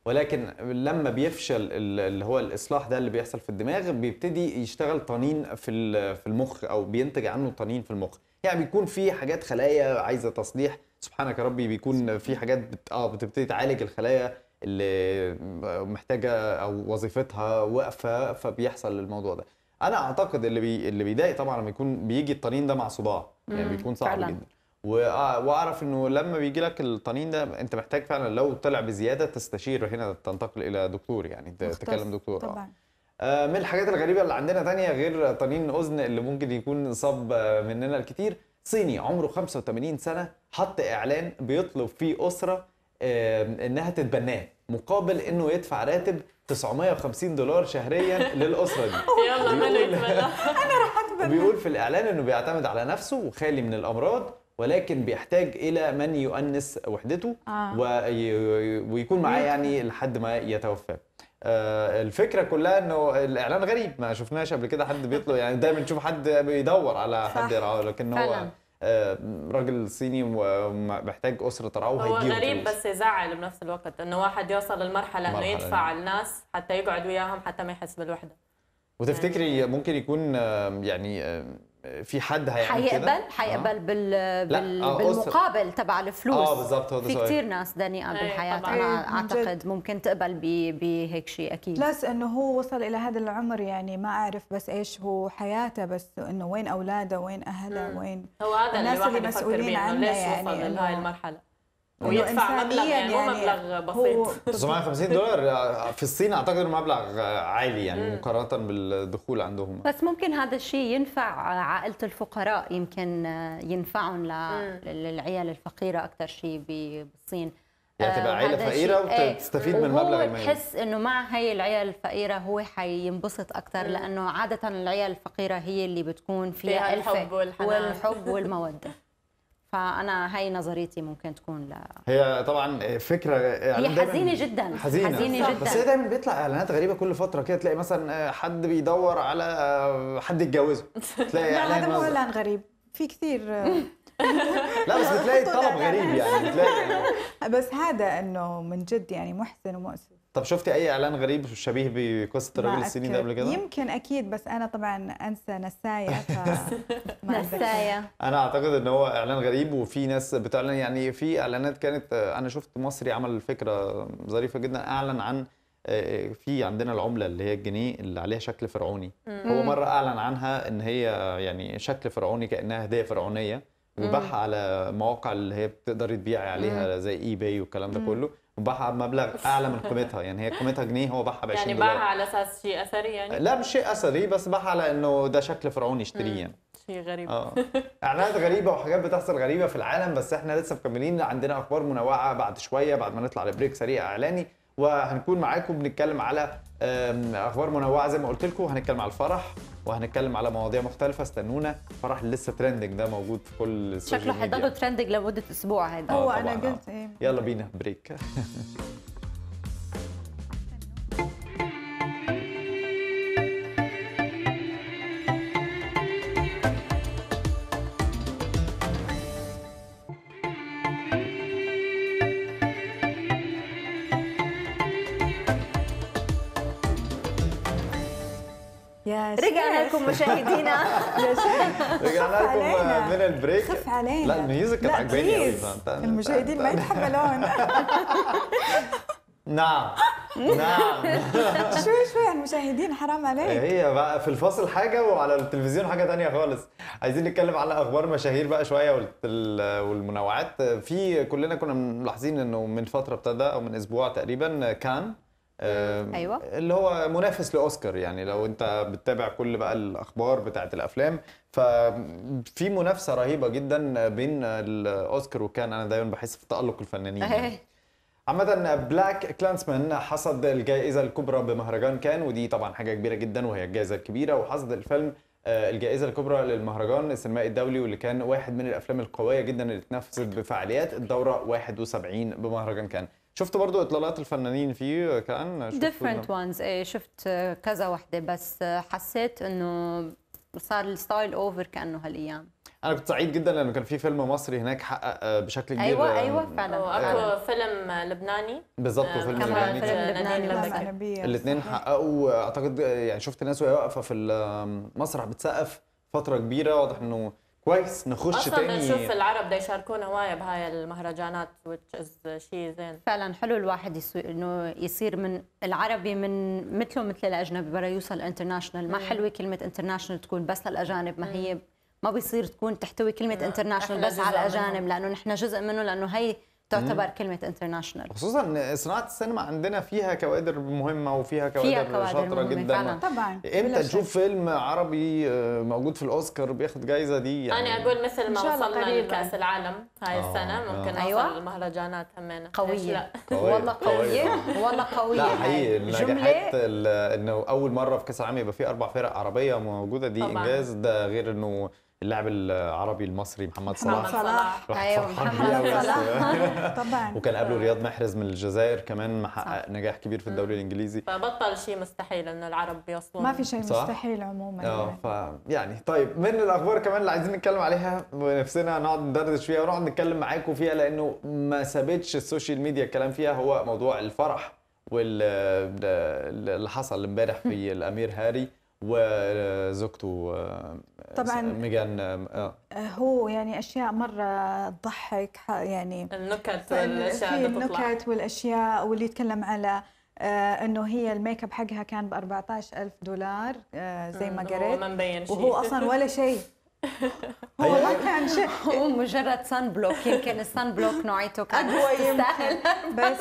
ولكن لما بيفشل اللي هو الاصلاح ده اللي بيحصل في الدماغ، بيبتدي يشتغل طنين في المخ، او بينتج عنه طنين في المخ. يعني بيكون في حاجات خلايا عايزه تصليح، سبحانك يا ربي، بيكون في حاجات بتبتدي تعالج الخلايا اللي محتاجه او وظيفتها واقفه، فبيحصل الموضوع ده. انا اعتقد اللي بيضايق طبعا لما يكون بيجي الطنين ده مع صداع، يعني بيكون صعب فعلا. جدا. واعرف انه لما بيجي لك الطنين ده انت محتاج فعلا لو طلع بزياده تستشير، هنا تنتقل الى دكتور، يعني تكلم دكتور. طبعا. من الحاجات الغريبه اللي عندنا تانية غير طنين الاذن اللي ممكن يكون صاب مننا الكتير، صيني عمره 85 سنه حط اعلان بيطلب فيه اسره انها تتبناه مقابل انه يدفع راتب $950 شهريا للاسره دي. يلا من يتبنى. بيقول في الاعلان انه بيعتمد على نفسه وخالي من الامراض، ولكن بيحتاج الى من يؤنس وحدته ويكون معاه يعني لحد ما يتوفى. الفكره كلها انه الاعلان غريب، ما شفناش قبل كده حد بيطلب، يعني دايما نشوف حد بيدور على حد يرعاه، لكن هو راجل صيني ومحتاج اسره ترعاه هو وهيديهم غريب فلوس. بس يزعل بنفس الوقت انه واحد يوصل للمرحله انه يدفع الناس حتى يقعد وياهم حتى ما يحس بالوحده. وتفتكري ممكن يكون يعني في حد هيعمل كده؟ حيقبل بالمقابل تبع الفلوس. بالظبط، هو ده في سؤال. كثير ناس دنيئه بالحياه، انا اعتقد ممكن تقبل بهيك شيء اكيد. بلس انه هو وصل الى هذا العمر، يعني ما اعرف بس ايش هو حياته، بس انه وين اولاده، وين اهله، وين هو هذا الناس اللي اللي الواحد يفكر مسؤولين فيه، انه عنه، ليش يعني وصل لهي المرحله ويدفع مبلغ، يعني مو مبلغ بسيط. $950 في الصين اعتقد انه مبلغ عالي يعني مقارنه بالدخول عندهم. بس ممكن هذا الشيء ينفع عائله الفقراء، يمكن ينفعهم للعيال الفقيره اكثر شيء بالصين. يعني تبقى عائله فقيره وتستفيد من المبلغ المالي. بحس انه مع هي العيال الفقيره هو حينبسط اكثر، لانه عاده العيال الفقيره هي اللي بتكون فيها الحب والحب والموده. فانا هاي نظريتي ممكن تكون هي طبعا فكره هي حزينه جدا، حزينه جدا. بس هي دايما بيطلع اعلانات غريبه كل فتره كده، تلاقي مثلا حد بيدور على حد يتجوزه، تلاقي اعلان. هذا مو اعلان غريب، في كثير لا بس بتلاقي طلب غريب، يعني بتلاقي بس هذا انه من جد يعني محزن ومؤسف. طب شفتي اي اعلان غريب شبيه بقصه الراجل الصيني ده قبل كده؟ يمكن اكيد، بس انا طبعا انسى نسايه نسايه. انا اعتقد ان هو اعلان غريب، وفي ناس بتعلن، يعني في اعلانات كانت، انا شفت مصري عمل فكره ظريفه جدا، اعلن عن في عندنا العمله اللي هي الجنيه اللي عليها شكل فرعوني. هو مره اعلن عنها ان هي يعني شكل فرعوني كانها هديه فرعونيه، وباعها على مواقع اللي هي بتقدر تبيع عليها زي اي باي والكلام ده كله، وباعها بمبلغ اعلى من قيمتها، يعني هي قيمتها جنيه، هو باعها ب $20. يعني باعها على اساس شيء اثري يعني؟ لا مش شيء اثري، بس باعها على انه ده شكل فرعوني اشتريه يعني. شيء غريب. اعلانات غريبه وحاجات بتحصل غريبه في العالم، بس احنا لسه مكملين، عندنا اخبار منوعه بعد شويه، بعد ما نطلع لبريك سريع اعلاني، وهنكون معاكم بنتكلم على اخبار منوعه زي ما قلت لكم. هنتكلم على الفرح، وهنتكلم على مواضيع مختلفه، استنونا. فرح اللي لسه ترندنج ده موجود في كل السوشيال شكله ميديا، حيضل ترندنج لمده اسبوع هذا. هو انا قلت ايه. يلا بينا بريك. رجعنا لكم مشاهدينا. يا شيخ رجعنا لكم من البريك. خف علينا. لا الميوزك كانت عجباني قوي، المشاهدين ما يتحملون. نعم نعم. شوي المشاهدين حرام عليك. هي بقى في الفاصل حاجه وعلى التلفزيون حاجه تانية خالص. عايزين نتكلم على اخبار مشاهير بقى شويه والمنوعات. في كلنا كنا ملاحظين انه من فتره ابتدى او من اسبوع تقريبا كان ايوه اللي هو منافس لاوسكار. يعني لو انت بتتابع كل بقى الاخبار بتاعه الافلام، ففي منافسه رهيبه جدا بين الاوسكار وكان. انا دايما بحس في تالق الفنانين يعني. عامة بلاك كلانسمان حصد الجائزة الكبرى بمهرجان كان، ودي طبعا حاجة كبيرة جدا وهي الجائزة الكبيرة. وحصد الفيلم الجائزة الكبرى للمهرجان السينمائي الدولي، واللي كان واحد من الأفلام القوية جدا اللي اتنافست بفعاليات الدورة 71 بمهرجان كان. شفت برضو إطلالات الفنانين فيه كان؟ different ones. شفت كذا وحدة، بس حسيت إنه صار الستايل أوفر كأنه هالأيام. انا كنت سعيد جدا لانه كان في فيلم مصري هناك حقق بشكل كبير. ايوه فعلا. واكو فيلم لبناني بالظبط، وفيلم كمان فيلم لبناني لبناني الاثنين حققوا. اعتقد يعني شفت ناس وهي واقفه في المسرح بتسقف فتره كبيره، واضح انه كويس نخش اصلا تاني. بنشوف العرب دا يشاركونا هوايه بهاي المهرجانات which is شيء زين. فعلا حلو الواحد انه يصير من العربي من مثله مثل الاجنبي برا يوصل انترناشونال. ما حلوه كلمه انترناشونال تكون بس للاجانب، ما هي ما بيصير تكون تحتوي كلمه انترناشونال بس على الاجانب، لانه نحن جزء منه، لانه هي تعتبر كلمه انترناشونال. خصوصا صناعه السينما عندنا فيها كوادر مهمه وفيها كوادر شاطره جدا فعلا. طبعا امتى نشوف فيلم عربي موجود في الاوسكار بياخد جائزه دي يعني؟ انا اقول مثل ما وصلنا لكاس العالم هاي السنه ممكن نوصل المهرجانات همنا قويه. والله قويه والله قويه. لا حقيقي النجاحات انه اول مره في كاس العالم يبقى في 4 فرق عربيه موجوده دي طبعا. انجاز. ده غير انه اللاعب العربي المصري محمد صلاح. ايوه محمد صلاح طبعا. وكان قبله رياض محرز من الجزائر كمان محقق نجاح كبير في الدوري الانجليزي. فبطل شيء مستحيل انه العرب بيوصلون. ما في شيء مستحيل عموما. يعني طيب من الاخبار كمان اللي عايزين نتكلم عليها ونفسنا نقعد ندردش فيها ونقعد نتكلم معاكم فيها، لانه ما سابتش السوشيال ميديا الكلام فيها، هو موضوع الفرح واللي حصل امبارح في الامير هاري وزوجته طبعا ميغان. هو يعني اشياء مره تضحك، يعني النكت والاشياء في النكت والاشياء، واللي يتكلم على انه هي الميك اب حقها كان ب $14,000 زي ما قريت، وهو اصلا ولا شيء. هو ما كان شيء، هو مجرد سان بلوك. يمكن السان بلوك نوعيته كانت تستاهل. بس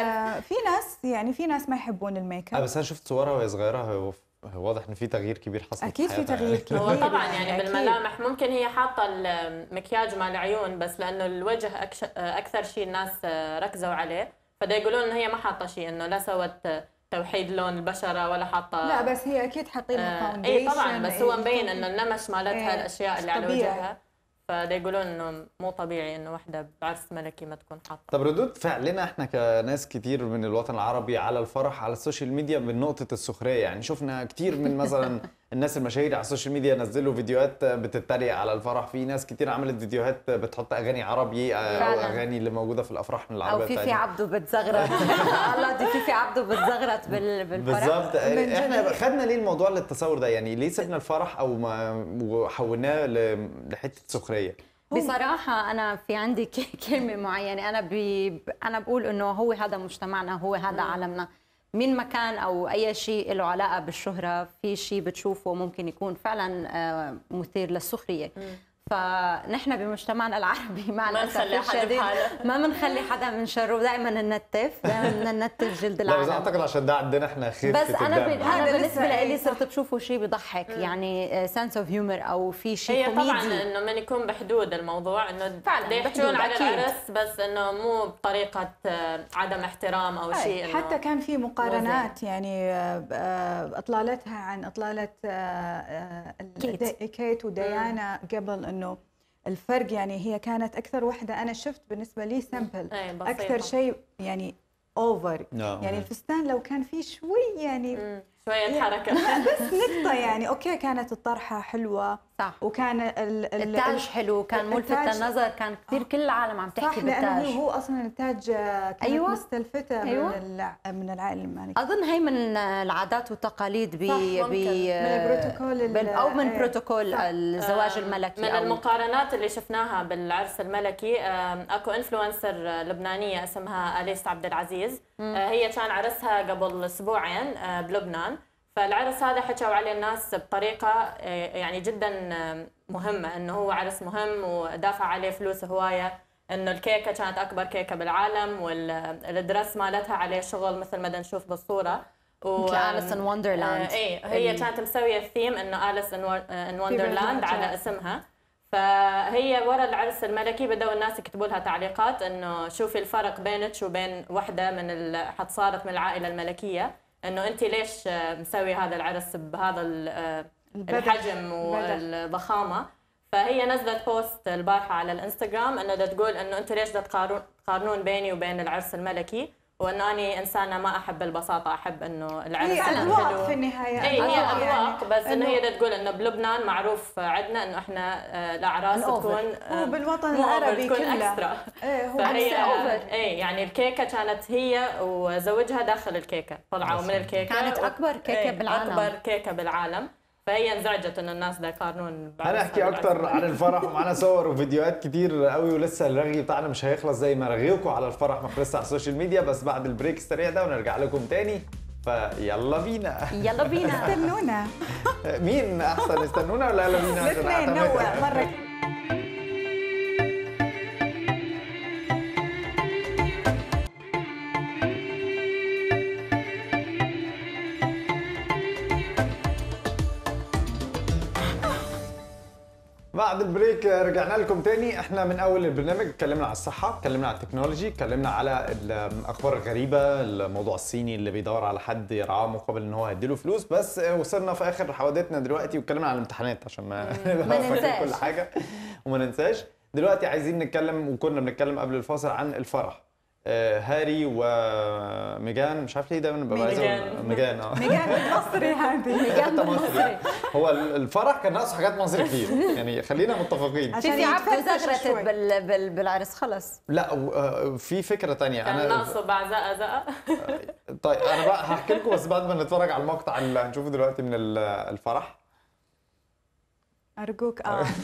في ناس ما يحبون الميك اب. بس انا شفت صورها وهي صغيره، واضح ان في تغيير كبير حصل. اكيد في تغيير كبير. هو طبعا يعني بالملامح ممكن هي حاطه المكياج مع العيون بس، لانه الوجه اكثر شيء الناس ركزوا عليه، فدا يقولون ان هي ما حاطه شيء، انه لا سوت توحيد لون البشره ولا حاطه. لا بس هي اكيد حاطين لها فاونديشن. اي طبعا، بس هو مبين انه النمش مالتها الاشياء اللي على وجهها، فدا يقولون انه مو طبيعي انه وحده بعرس ملكي ما تكون حاطه. طب ردود فعلنا احنا كناس كتير من الوطن العربي على الفرح على السوشيال ميديا من نقطه السخريه، يعني شفنا كتير من مثلا الناس المشاهير على السوشيال ميديا نزلوا فيديوهات بتتريق على الفرح، في ناس كتير عملت فيديوهات بتحط اغاني عربي او اغاني اللي موجوده في الافراح من العربيه، او فيفي عبده بتزغرط. الله دي فيفي عبده بتزغرط بالفرح. بالظبط. احنا خدنا ليه الموضوع للتصور ده؟ يعني ليه سيبنا الفرح او ما وحولناه لحته سخريه؟ بصراحة أنا في عندي كلمة معينة، أنا بقول إنه هو هذا مجتمعنا، هو هذا عالمنا. من مكان أو أي شيء له علاقة بالشهرة، في شيء بتشوفه ممكن يكون فعلا مثير للسخرية. فنحن بمجتمعنا العربي مع الاسف الشديد ما بنخلي حدا من شره، دائما ننتف، دائما ننتف جلد العالم. لا بس اعتقد عشان ده عندنا احنا خفه بس انا بالنسبه لي لي صرت بشوفه شيء بضحك، يعني سنس اوف هيومر او في شيء كوميدي. هي طبعا انه من يكون بحدود الموضوع، انه يحكون على العرس بس انه مو بطريقه عدم احترام او شيء. حتى كان في مقارنات يعني اطلالتها عن اطلاله كيت وديانا قبل، انه الفرق يعني هي كانت اكثر وحده انا شفت بالنسبه لي سامبل اكثر شيء يعني اوفر. يعني الفستان لو كان فيه شوي يعني شويه حركه بس نقطه يعني اوكي، كانت الطرحه حلوه صح، وكان التاج حلو، كان ملفت للنظر، كان كثير كل العالم عم تحكي بالتاج. لانه هو اصلا التاج كانت مستلفته من العائله المالكيه. اظن هي من العادات والتقاليد من البروتوكول او من بروتوكول الزواج الملكي. من المقارنات اللي شفناها بالعرس الملكي، اكو انفلونسر لبنانيه اسمها اليس عبد العزيز، هي كان عرسها قبل اسبوعين بلبنان، فالعرس هذا حكوا عليه الناس بطريقه يعني جدا مهمه، انه هو عرس مهم ودافع عليه فلوس هوايه، انه الكيكه كانت اكبر كيكه بالعالم، والدرس مالتها عليه شغل مثل ما نشوف بالصوره، مثل آليس إن وندرلاند. هي كانت مسويه الثيم انه آليس إن وندرلاند على اسمها. فهي ورا العرس الملكي بدأوا الناس يكتبوا لها تعليقات انه شوفي الفرق بينك وبين وحده من حد صارت من العائله الملكيه، انه انت ليش مسوي هذا العرس بهذا الحجم والضخامه. فهي نزلت بوست البارحه على الانستغرام انه تقول انه انتم ليش تقارنون بيني وبين العرس الملكي، وانه اني انسانه ما احب البساطه، احب انه العرس هي اذواق في النهايه. هي اذواق، بس انه هي تقول انه بلبنان معروف عندنا انه احنا الاعراس تكون وبالوطن العربي كله فهي يعني الكيكه كانت هي وزوجها داخل الكيكه، طلعوا من الكيكه كانت اكبر كيكه بالعالم، اكبر كيكه بالعالم، فهي انزعجت انه الناس دا يقارنون. هنحكي اكتر عن الفرح ومعنا صور وفيديوهات كتير قوي، ولسه الرغي بتاعنا مش هيخلص زي ما رغيكم على الفرح ما خلصش على السوشيال ميديا، بس بعد البريك السريع ده ونرجع لكم تاني. فيلا بينا يلا بينا استنونا. مين احسن، استنونا ولا يلا بينا؟ الاثنين نوع مره. بعد البريك رجعنا لكم تاني. احنا من اول البرنامج اتكلمنا على الصحه، اتكلمنا على التكنولوجي، اتكلمنا على الاخبار الغريبه، الموضوع الصيني اللي بيدور على حد يرعاه مقابل ان هو هيديله فلوس، بس وصلنا في اخر حوادثنا دلوقتي واتكلمنا على الامتحانات عشان ما ننساش كل حاجه وما ننساش. دلوقتي عايزين نتكلم، وكنا بنتكلم قبل الفاصل عن الفرح. هاري وميجان، مش عارف ليه دايما ببقى عايز ميجان ميجان مصري، هذه ميجان مصري. هو الفرح كان ناقص حاجات مصري كتير، يعني خلينا متفقين. في عبد زغرتت بالعرس خلص. لا في فكره ثانيه، كان ناقصه بعزقه زقه. طيب انا بقى هحكي لكم بس بعد ما نتفرج على المقطع اللي هنشوفه دلوقتي من الفرح. ارجوك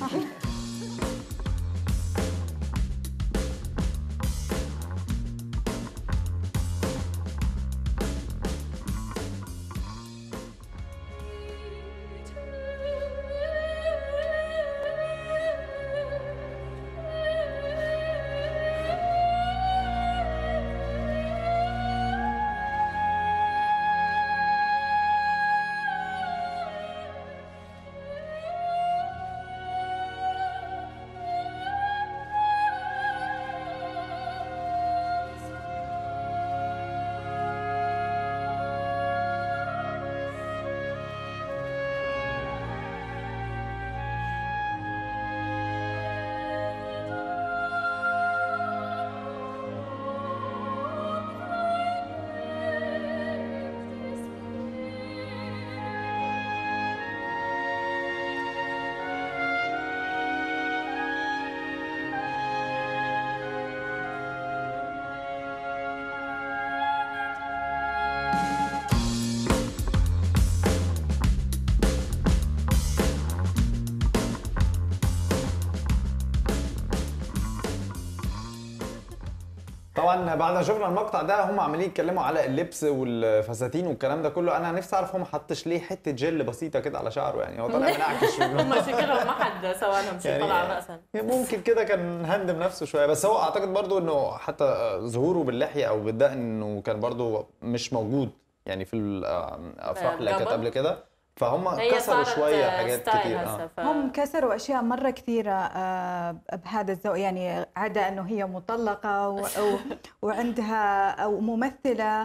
طبعا بعد ما شفنا المقطع ده هم عمالين يتكلموا على اللبس والفساتين والكلام ده كله. انا نفسي اعرف هو ما حطش ليه حته جل بسيطه كده على شعره، يعني هو طالع منعكش. هم شكلهم ما حد سوى لهم شيء، طلع راسا ممكن كده كان هندم نفسه شويه، بس هو اعتقد برضو انه حتى ظهوره باللحيه او بالدقن انه كان برضو مش موجود يعني في الافراح اللي كانت قبل كده، فهم كسروا شويه حاجات كتير. هم كسروا اشياء مره كثيره بهذا الزوج، يعني عدا انه هي مطلقه وعندها او ممثله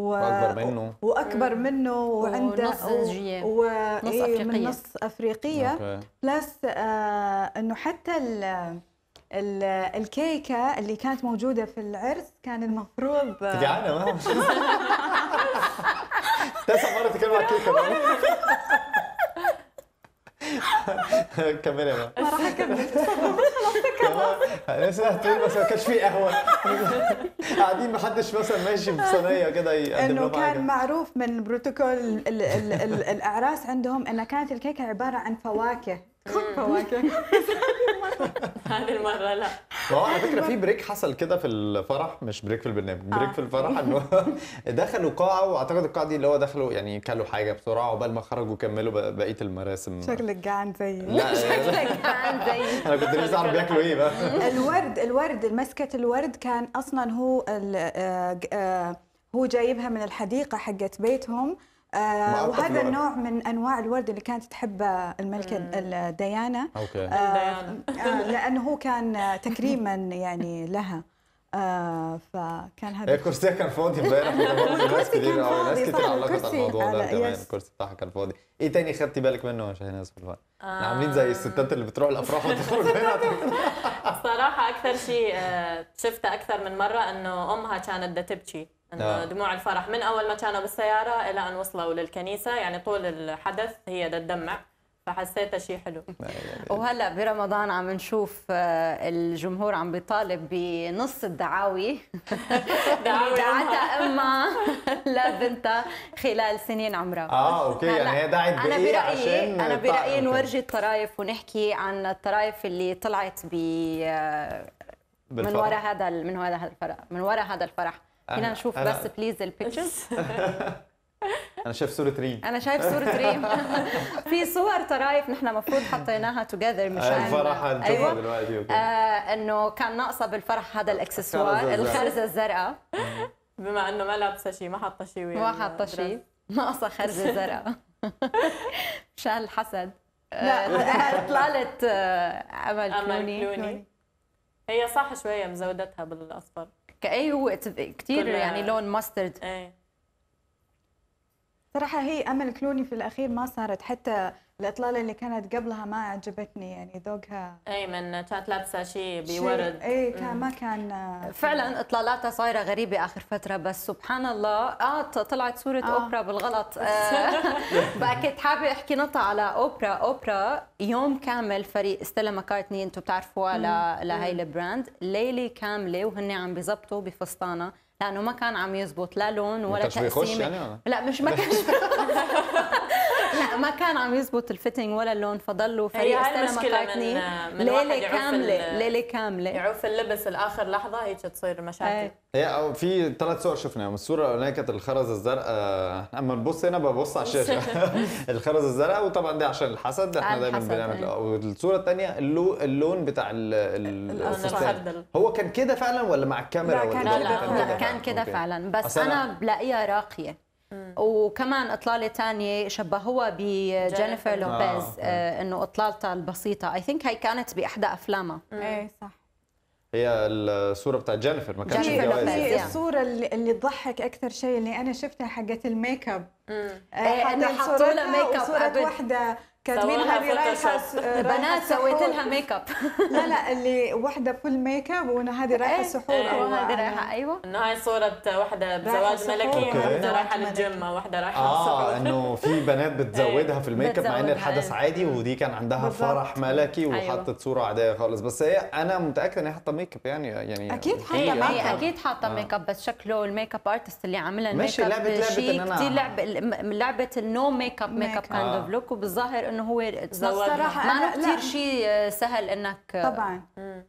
واكبر منه وعنده نص زوجيه من نص افريقيه بلس انه حتى الكيكه اللي كانت موجوده في العرس كان المفروض جعانه ما تسع مرة تتكلم على الكيكه بقى. كملي بقى. ما راح اكمل. خلاص انا هتقول بس ما كانش في قهوه قاعدين ما حدش مثلا ماشي بصينيه كده يقدم لهم حاجه. انه كان معروف من بروتوكول الاعراس عندهم انه كانت الكيكه عباره عن فواكه. فواكه. هذه المره لا. على فكره في بريك حصل كده في الفرح، مش بريك في البرنامج، بريك في الفرح، انه دخلوا قاعه واعتقد القاعه دي اللي هو دخلوا يعني كلوا حاجه بسرعه عقبال ما خرجوا كملوا بقيه المراسم. شكلك جعان زيي. لا شكلك جعان زيي. انا كنت نفسي اعرف بياكلوا ايه بقى. الورد مسكه الورد كان اصلا هو جايبها من الحديقه حقت بيتهم. وهذا النوع من انواع الورد اللي كانت تحبه الملكه ديانا. اوكي. لانه هو كان تكريما يعني لها. فكان هذا الكرسي كان فاضي امبارح، ناس كتير علقت على الموضوع ده كمان. الكرسي بتاعها كان فاضي. ايه تاني خدتي بالك منه يا شاهناز في الفرح؟ عاملين زي الستات اللي بتروح الافراح وتخرج هنا. الصراحه اكثر شيء شفته اكثر من مره انه امها كانت بدها تبكي انه دموع الفرح من اول ما كانوا بالسياره الى ان وصلوا للكنيسه، يعني طول الحدث هي تدمع، فحسيتها شيء حلو. وهلا برمضان عم نشوف الجمهور عم بيطالب بنص الدعاوي دعتها امها لبنتها خلال سنين عمرها. اوكي، يعني هي دعت بايه عشان انا برايي نورجي الطرايف ونحكي عن الطرايف اللي طلعت من وراء هذا الفرح. فينا نشوف بس بليز البيكتشرز. انا شايف صوره ريم. انا شايف صوره ريم. في صور طرايف نحن مفروض حطيناها توجذر مشان الفرح هنشوفها دلوقتي. انه كان ناقصه بالفرح هذا الاكسسوار، الخرزه الزرقاء. بما انه ما لابسه شيء، ما حاطه شيء ويا ما حاطه شيء، ناقصه خرزه زرقاء. مشان الحسد. طلالة امل كلوني. هي صح شويه مزودتها بالاصفر. كأي هو كثير يعني لون ماسترد. صراحة هي أمل كلوني في الأخير ما صارت، حتى الإطلالة اللي كانت قبلها ما عجبتني، يعني ذوقها من كانت لابسة شيء بورد. كان ما كان فعلا إطلالاتها صايرة غريبة آخر فترة، بس سبحان الله طلعت صورة أوبرا بالغلط. بقى كنت حابة أحكي نقطة على أوبرا يوم كامل فريق ستيلا ماكارتني، أنتم بتعرفوها لهي البراند، ليلة كاملة وهن عم بيزبطوا بفستانة، لانه ما كان عم يزبط لا لون ولا تقسيم. يعني لا مش ما كانش لا ما كان عم يزبط الفيتنج ولا اللون، فضلوا فريق ستيلا ماكارتني ليله كامله يعوف اللبس لاخر لحظه، هيك تصير مشاكل. هي في 3 صور شفناهم. الصوره الاولانيه كانت الخرزه الزرقاء، اما نبص هنا ببص على الشاشه. الخرزه الزرقاء، وطبعا دي عشان الحسد، احنا دايما بنعمل. والصوره الثانيه اللون بتاع الفستان، هو كان كده فعلا ولا مع الكاميرا؟ لا كان كده فعلا، بس انا بلاقيها راقيه. وكمان اطلاله ثانيه شبهوها بجينيفر لوبيز، انه اطلالتها البسيطه. اي ثينك هي كانت باحدى افلامها. ايه صح. هي الصوره بتاعت جينيفر ما كانش هي الصوره اللي تضحك اكثر شيء اللي انا شفتها حقت الميك اب. حطوا لها ميك اب. صوره واحده كاتبين هذه رايحه بنات سويت لها ميك اب. لا اللي واحده فول ميك اب وانا هذه رايحه سحور، وهذه رايحه انه هاي صوره واحده بزواج ملكي وواحده رايحه للجيم وواحده رايحه للسحور. انه في بنات بتزودها في الميك اب مع ان الحدث عادي، ودي كان عندها فرح ملكي وحطت صوره عاديه خالص. بس هي انا متاكد ان هي حاطه ميك اب، يعني اكيد حاطه هي اكيد حاطه ميك اب، بس شكله الميك اب ارتست اللي عاملها الميك اب كثير لعبه النو ميك اب كايند اوف لوك، وبالظاهر انه هو صراحه ما كثير شيء سهل انك طبعا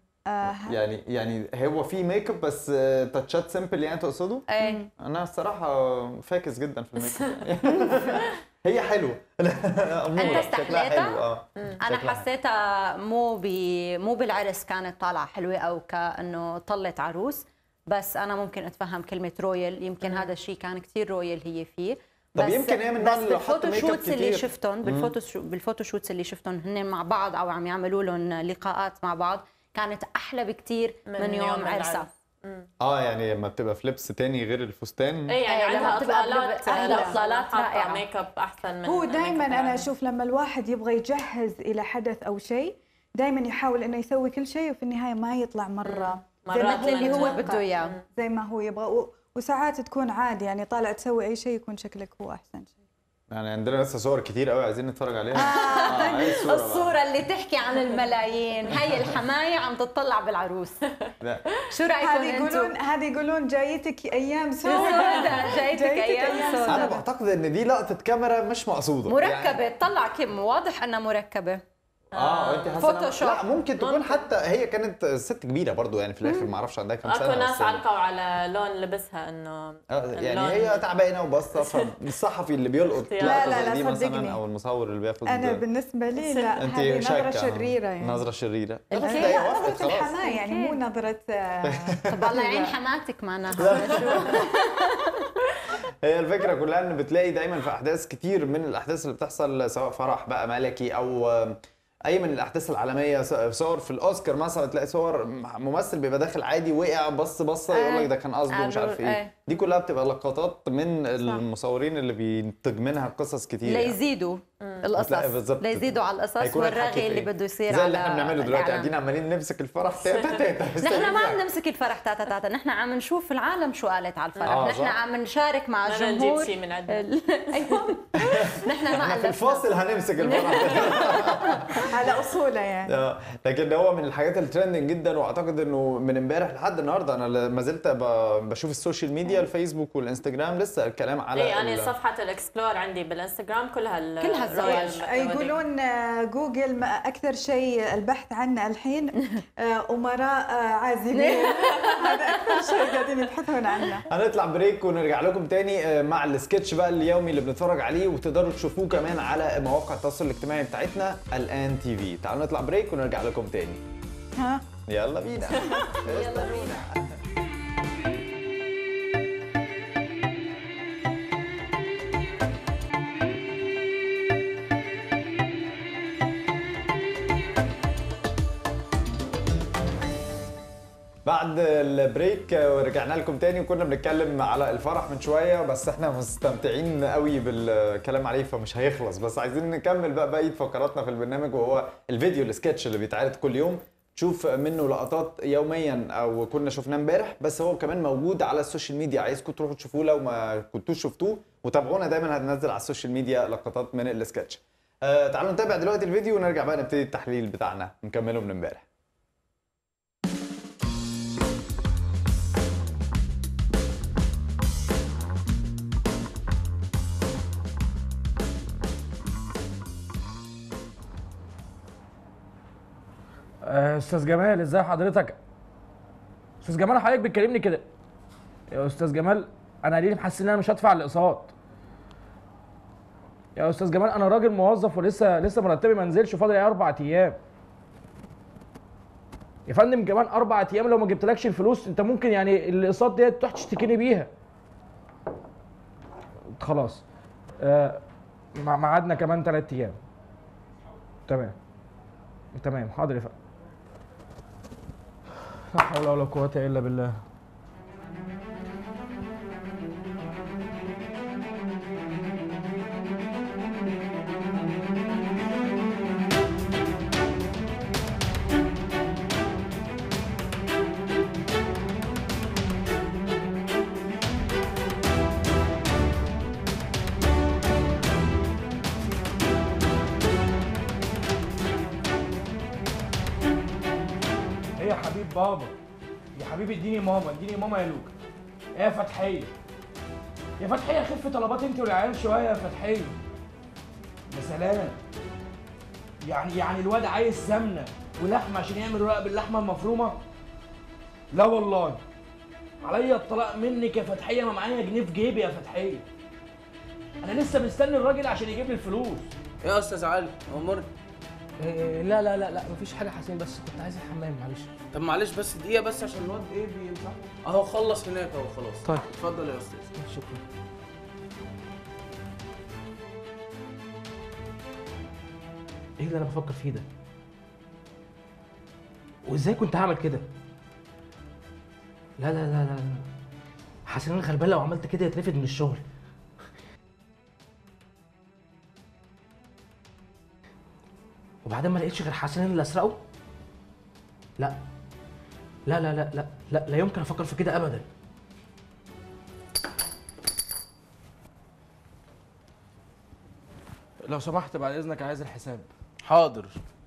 يعني هو في ميك اب بس تاتشات سمبل، يعني تقصده؟ انا الصراحه فاكس جدا في الميك اب. هي حلوه. انت استحليتها؟ انا حسيتها مو بالعرس كانت طالعه حلوه، او كانه طلت عروس، بس انا ممكن اتفهم كلمه رويال، يمكن هذا الشيء كان كثير رويال هي فيه. طب يمكن هي من النوع اللي حط ميك اب كتير. اللي شفتهم بالفوتوشوتس اللي شفتهم هن مع بعض او عم يعملوا لهم لقاءات مع بعض، كانت احلى بكتير من يوم عرسها. يعني لما بتبقى في لبس تاني غير الفستان. يعني عندها اطلالات رائعه، ميك اب احسن من هو دائما انا اشوف لما الواحد يبغى يجهز الى حدث او شيء، دائما يحاول انه يسوي كل شيء وفي النهايه ما يطلع مره زي ما هو بده اياه، زي ما هو يبغى. وساعات تكون عادي، يعني طالع تسوي اي شيء يكون شكلك هو احسن شيء. يعني عندنا لسه صور كتير قوي عايزين نتفرج عليها. الصورة اللي تحكي عن الملايين، هي الحماية عم تطلع بالعروس. لا شو رايكم انتم؟ هذه يقولون جايتك ايام سوداء. جايتك ايام سوداء. انا بعتقد ان دي لقطة كاميرا مش مقصودة، مركبة يعني. تطلع كم واضح انها مركبة. انت فوتوشوب. لا ممكن تكون حتى هي كانت ست كبيره برضو، يعني في الاخر ما اعرفش عندها كام سنه. اكو ناس علقوا على لون لبسها انه يعني هي تعبانه وباصه، فالصحفي اللي بيلقط لا دي صدقني مثلا او المصور اللي بياخد. انا بالنسبه لي لا، هذه نظره شريره، يعني نظره شريره. نظره الحماه، يعني مو نظره. طب الله يعين حماتك معنا. هي الفكره كلها ان بتلاقي دايما في احداث كتير من الاحداث اللي بتحصل، سواء فرح بقى ملكي اي من الاحداث العالميه، صور في الاوسكار مثلا تلاقي صور ممثل بيبقى داخل عادي وقع بصه يقول لك ده كان قصده مش عارف ايه. دي كلها بتبقى لقطات من المصورين اللي بينتج منها قصص كتير ليزيدوا القصص، ليزيدوا على القصص والرغي اللي بده يصير زي اللي احنا بنعمله دلوقتي، قاعدين عمالين نمسك الفرح تاتا تاتا. نحن ما عم نمسك الفرح تاتا تاتا، نحن عم نشوف العالم شو قالت على الفرح. نحن عم نشارك مع الجمهور. نجيب شيء من عندنا. ايوه نحن ما في الفاصل هنمسك الفرح على اصوله يعني. لكن هو من الحاجات الترندنج جدا، واعتقد انه من امبارح لحد النهارده انا ما زلت بشوف السوشيال ميديا، الفيسبوك والانستجرام لسه الكلام على يعني صفحه الاكسبلور عندي بالانستغرام كلها الزواج. يقولون جوجل اكثر شيء البحث عنه الحين امراء عازبين. هذا اكثر شيء قاعدين يبحثون عنه. هنطلع بريك ونرجع لكم تاني مع السكتش بقى اليومي اللي بنتفرج عليه، وتقدروا تشوفوه كمان على مواقع التواصل الاجتماعي بتاعتنا الآن تي في. تعالوا نطلع بريك ونرجع لكم تاني. يلا بينا. يلا بينا. بعد البريك ورجعنا لكم تاني، وكنا بنتكلم على الفرح من شويه، بس احنا مستمتعين قوي بالكلام عليه فمش هيخلص، بس عايزين نكمل بقى بقيه فقراتنا في البرنامج، وهو الفيديو السكتش اللي بيتعرض كل يوم، تشوف منه لقطات يوميا او كنا شفناه امبارح، بس هو كمان موجود على السوشيال ميديا، عايزكم تروحوا تشوفوه لو ما كنتوش شفتوه، وتابعونا دايما هننزل على السوشيال ميديا لقطات من السكتش. تعالوا نتابع دلوقتي الفيديو ونرجع بقى نبتدي التحليل بتاعنا نكمله من امبارح. استاذ جمال ازاي حضرتك؟ استاذ جمال حضرتك بتكلمني كده يا استاذ جمال؟ انا ليه محسس ان انا مش هدفع الاقساط يا استاذ جمال؟ انا راجل موظف ولسه مرتبي ما نزلش، فاضل 4 ايام يا فندم. كمان 4 ايام لو ما جبتلكش الفلوس انت ممكن يعني الاقساط ديت تروح تشتكيني بيها. خلاص ميعادنا كمان 3 ايام. تمام حاضر يا فندم. لا حول ولا قوة إلا بالله. ايه يا حبيب بابا؟ يا حبيبي اديني ماما يا لوكا. ايه يا فتحيه؟ يا فتحيه خف طلبات انت والعيال شويه يا فتحيه. يا سلام. يعني الواد عايز سمنه ولحمه عشان يعمل رقاق باللحمه المفرومه؟ لا والله. عليا الطلاق منك يا فتحيه، ما معايا جنيه في جيبي يا فتحيه. انا لسه مستني الراجل عشان يجيب لي الفلوس. ايه يا استاذ علي؟ امرني. لا مفيش حاجه حسين، بس كنت عايز الحمام معلش. طب معلش بس دقيقه بس عشان الواد ايه بينفع اهو خلص هناك اهو خلاص. طيب اتفضل يا استاذ. شكرا. ايه اللي انا بفكر فيه ده؟ وازاي كنت هعمل كده؟ لا حاسس ان انا غلبان، لو عملت كده يترفد من الشغل. وبعدين ما لقيتش غير حسين اللي اسرقه؟ لا يمكن افكر في كده ابدا. لو سمحت بعد اذنك عايز الحساب. حاضر.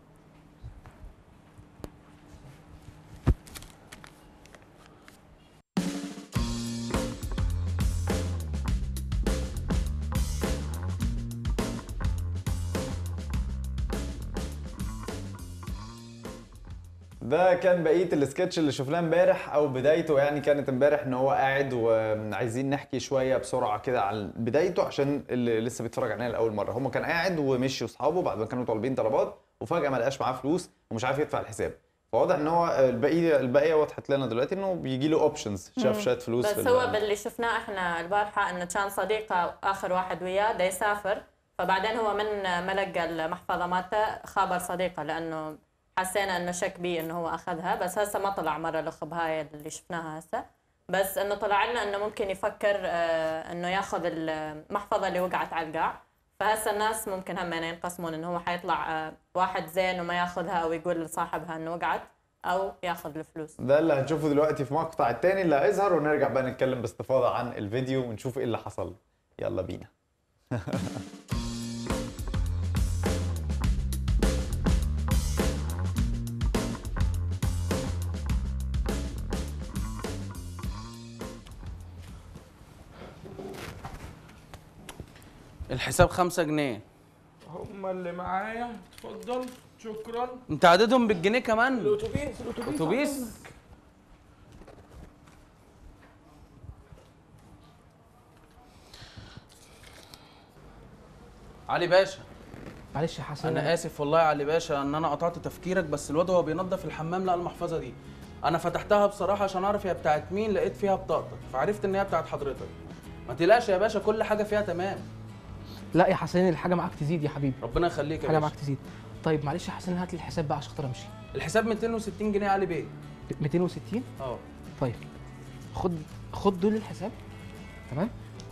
ده كان بقيه السكتش اللي شفناه امبارح، او بدايته يعني كانت امبارح، ان هو قاعد وعايزين نحكي شويه بسرعه كده عن بدايته عشان اللي لسه بيتفرج علينا لاول مره. هم كان قاعد ومشي واصحابه بعد ما كانوا طالبين طلبات، وفجاه ما لقاش معاه فلوس ومش عارف يدفع الحساب. فواضح ان هو البقيه وضحت لنا دلوقتي انه بيجي له اوبشنز، شاف شويه فلوس. بس هو باللي شفناه احنا البارحه انه كان صديقه اخر واحد وياه دا يسافر، فبعدين هو من ما لقى المحفظه مالته خابر صديقه لانه حسينا انه شك بيه انه هو اخذها. بس هسه ما طلع مره الاخ بهاي اللي شفناها هسه، بس انه طلع لنا انه ممكن يفكر انه ياخذ المحفظه اللي وقعت على القاع. فهسه الناس ممكن هم ينقسمون انه هو حيطلع واحد زين وما ياخذها او يقول لصاحبها انه وقعت، او ياخذ الفلوس. ده اللي هنشوفه دلوقتي في المقطع الثاني اللي هيظهر، ونرجع بقى نتكلم باستفاضه عن الفيديو ونشوف ايه اللي حصل. يلا بينا. الحساب 5 جنيه. هم اللي معايا، اتفضل. شكرا. انت عددهم بالجنيه كمان؟ الاتوبيس اتوبيس. علي باشا، معلش يا حسن، انا اسف والله يا علي باشا ان انا قطعت تفكيرك، بس الواد وهو بينظف الحمام لقى المحفظه دي. انا فتحتها بصراحه عشان اعرف هي بتاعت مين، لقيت فيها بطاقتك فعرفت ان هي بتاعت حضرتك. ما تقلقش يا باشا، كل حاجه فيها تمام. لا يا حسين الحاجه معاك تزيد يا حبيبي، ربنا يخليك يا حاجه باشا. معاك تزيد. طيب معلش يا حسين هات لي الحساب بقى عشان خاطر امشي. الحساب 260 جنيه يا علي بيه. 260؟ اه. طيب خد دول الحساب، تمام؟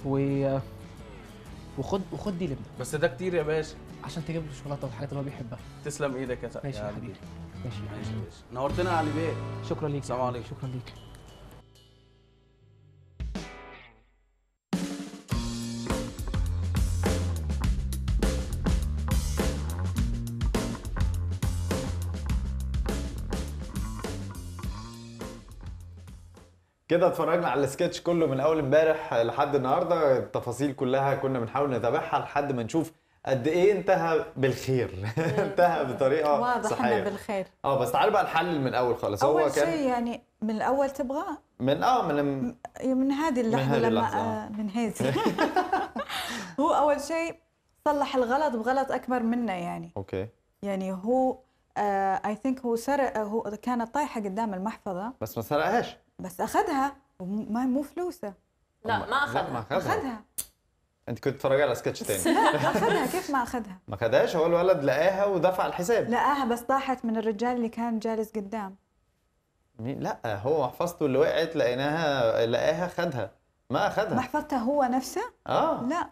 وخد دي لبنه بس ده كتير يا باشا عشان تجيب له الشوكولاته والحاجات اللي هو بيحبها. تسلم ايدك يا ماشي يا علي حبيبي. بيه. ماشي يا ماشي حبيبي. يا باشا، نورتنا يا علي بيه. شكرا ليك. السلام عليكم. شكرا ليك. كده اتفرجنا على السكتش كله من اول امبارح لحد النهارده، التفاصيل كلها كنا بنحاول نتابعها لحد ما نشوف قد ايه انتهى بالخير. انتهى بطريقه واضح صحيحه انه بالخير. بس تعالى بقى نحلل من الاول خالص. هو اول كان شيء يعني من الاول تبغى من هذه اللحظه هذه لما اللحظة. من هذه. هو اول شيء صلح الغلط بغلط اكبر منه يعني. اوكي. يعني هو اي ثينك هو سرق، هو كانت طايحه قدام المحفظه بس ما سرقهاش. بس اخذها مو فلوسه. لا ما اخذها. ما اخذها. اخذها. انت كنت تتفرجي على سكتش تاني. اخذها. كيف ما اخذها؟ ما خدهاش، هو الولد لقاها ودفع الحساب. لقاها بس طاحت من الرجال اللي كان جالس قدام. لا هو محفظته اللي وقعت لقاها خدها، ما اخذها. محفظته هو نفسه؟ لا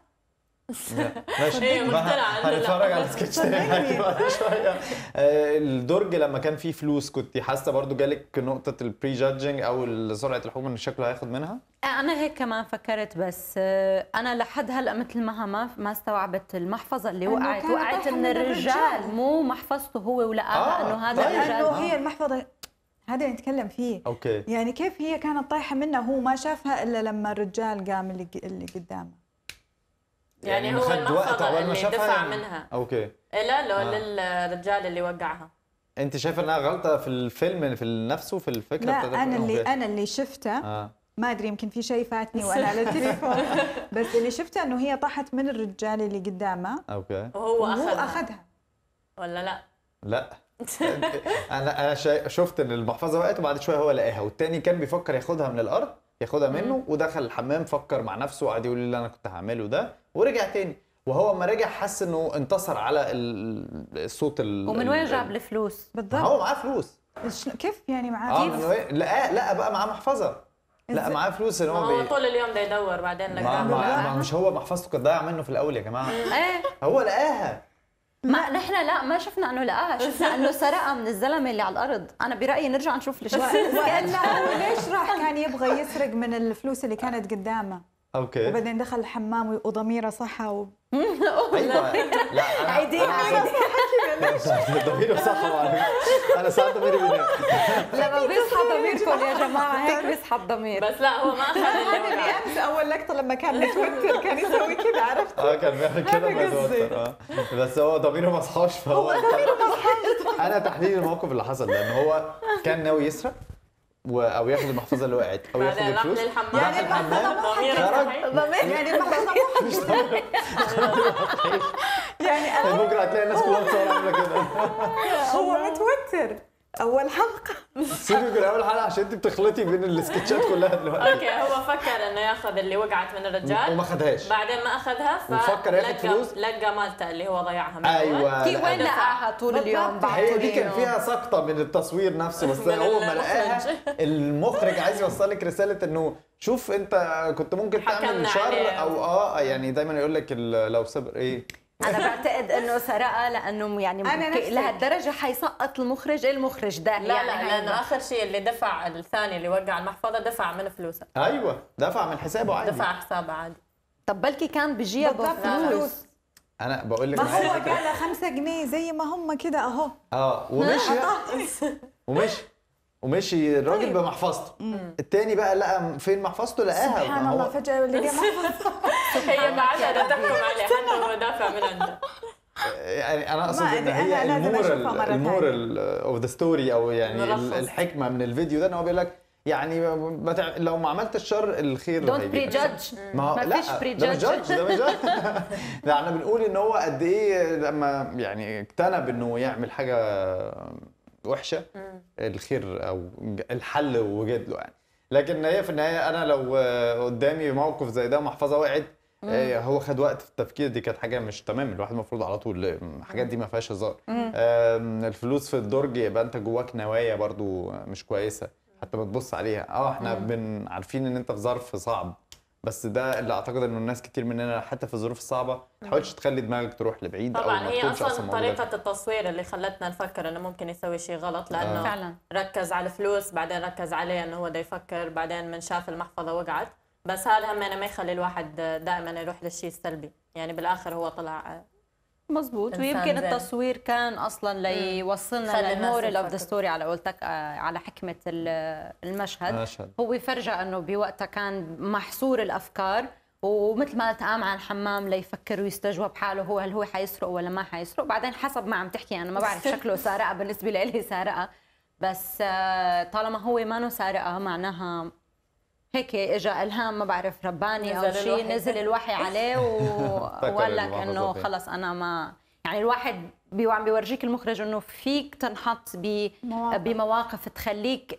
ماشي. هي مقتنعة هنتفرج على سكتش تاني بعد شويه. الدرج لما كان فيه فلوس كنت حاسه برضو جالك نقطه البري جادجنج او سرعه الحكم ان شكله هياخد منها؟ انا هيك كمان فكرت، بس انا لحد هلا مثل ما استوعبت المحفظه اللي وقعت من الرجال، مو محفظته هو ولقاها انه هذا الرجال. لانه هي المحفظه هذا اللي نتكلم فيه. اوكي. يعني كيف هي كانت طايحه منه، هو ما شافها الا لما الرجال قام اللي قدامه. يعني هو خد وقت المحفظه اول ما اللي شافها دفع يعني. منها. اوكي. لا للرجال اللي وقعها. انت شايفه انها غلطه في الفيلم في نفسه في الفكره لا بتاعت انا اللي شفته ما ادري، يمكن في شيء فاتني وانا على التليفون. بس اللي شفته انه هي طاحت من الرجال اللي قدامه. اوكي. وهو اخذها ولا لا انا شفت ان المحفظه وقعت وبعد شويه هو لقاها، والتاني كان بيفكر ياخدها من الارض، ياخدها منه، ودخل الحمام فكر مع نفسه وقعد يقول لي اللي انا كنت هعمله ده، ورجع تاني. وهو لما رجع حس انه انتصر على الصوت ومن وين جاب الفلوس؟ بالضبط. هو معاه فلوس. كيف يعني معاه كيف؟ لا بقى معاه محفظه. لا معاه فلوس ان هو طول اليوم ده يدور بعدين لقاها. مش هو محفظته كانت ضايعه منه في الاول يا جماعه. ايه هو لقاها. ما نحن ما شفنا انه لقاها، شفنا انه سرقها من الزلمه اللي على الارض. انا برايي نرجع نشوف ولا هو ليش راح كان يبغى يسرق من الفلوس اللي كانت قدامه؟ اوكي. وبعدين دخل الحمام وضميره صحى ايوه. لا عادي ضميره صح. انا ساعات ضميري بينام. لما بيصحى ضميركم يا جماعه، هيك بيصحى الضمير. بس لا هو ما اخذ اللي امس اول لقطه لما كان متوتر كان يسوي كذا، عرفت؟ كان بيعمل كده متوتر. بس هو ضميره ما صحاش، فهو انا تحليل الموقف اللي حصل، لان هو كان ناوي يسرق او ياخد المحفظه اللي وقعت او ياخد الفلوس. يعني الحمام يعني المحفظه يعني بكره هتلاقي الناس كلها بتصور عامله كده. هو متوتر اول حلقه سيبك من اول حلقه عشان انت بتخلطي بين السكتشات كلها دلوقتي. اوكي، هو فكر انه ياخذ اللي وقعت من الرجال وما خدهاش، بعدين ما اخذها وفكر ياخد فلوس. لقى مالته اللي هو ضيعها من ايوه كي وين لقاها طول اليوم بعد هي طول دي كان اليوم؟ فيها سقطه من التصوير نفسه، بس من هو ما لقاها. المخرج. المخرج عايز يوصل لك رساله انه شوف انت كنت ممكن تعمل حكمنا شر عليه. او يعني دايما يقول لك لو صبر ايه. انا بعتقد انه سرقها لانه يعني أنا نفسي. لهالدرجه حيسقط المخرج ده لا يعني لا، لانه اخر شيء اللي دفع الثاني اللي وقع المحفظه دفع من فلوسه، ايوه دفع من حسابه عادي. دفع حسابه عادي. طب بلكي كان بجيبه بالضبط. فلوس. انا بقول لك ما هو قال 5 جنيه زي ما هم كده اهو. ومشي الراجل طيب. بمحفظته. التاني بقى لقى فين محفظته، لقاها. سبحان ما هو الله فجاه لقى محفظه. هي بعدها تحكم عليه حتى هو دافع من عنده. يعني انا اقصد ما ان أدري، هي أنا لازم أشوفها مرة المورال اوف ذا ستوري، او يعني ملخص. الحكمه من الفيديو ده ان هو بيقول لك يعني لو ما عملت الشر الخير دونت هيجي. بري جادج. ما هو ما فيش لا، بري ده مش جادج. جادج، ده مش جادج. ده احنا بنقول ان هو قد ايه لما يعني اجتنب انه يعمل حاجه وحشه الخير او الحل وجد له يعني. لكن هي في النهايه انا لو قدامي موقف زي ده محفظه وقعت، هو خد وقت في التفكير، دي كانت حاجه مش تمام. الواحد المفروض على طول الحاجات دي ما فيهاش هزار. الفلوس في الدرج يبقى انت جواك نوايا برضو مش كويسه حتى ما تبص عليها. احنا عارفين ان انت في ظرف صعب، بس ده اللي اعتقد انه الناس كتير مننا حتى في الظروف الصعبه ما تحاولش تخلي دماغك تروح لبعيد او طبعا ما هي تكونش اصلا موجودة. طريقه التصوير اللي خلتنا نفكر انه ممكن يسوي شيء غلط، لانه فعلا ركز على الفلوس، بعدين ركز عليه انه هو بده يفكر، بعدين من شاف المحفظه وقعت. بس هذا هم ما يخلي الواحد دائما يروح للشيء السلبي، يعني بالاخر هو طلع مظبوط. إنسان ويمكن زين. التصوير كان اصلا ليوصلنا خلي الناس للمورال اوف ذا تفكر. ستوري على قولتك، على حكمه المشهد. هو يفرجع انه بوقتها كان محصور الافكار، ومثل ما قلت قام على الحمام ليفكر ويستجوب حاله هو هل هو حيسرق ولا ما حيسرق. بعدين حسب ما عم تحكي انا ما بعرف شكله سارقه، بالنسبه لي سارقه، بس طالما هو ما سارقه معناها هيك اجى الهام ما بعرف رباني او شيء، نزل الوحي عليه وقال لك انه خلص انا ما يعني الواحد عم بيورجيك المخرج انه فيك تنحط بمواقف تخليك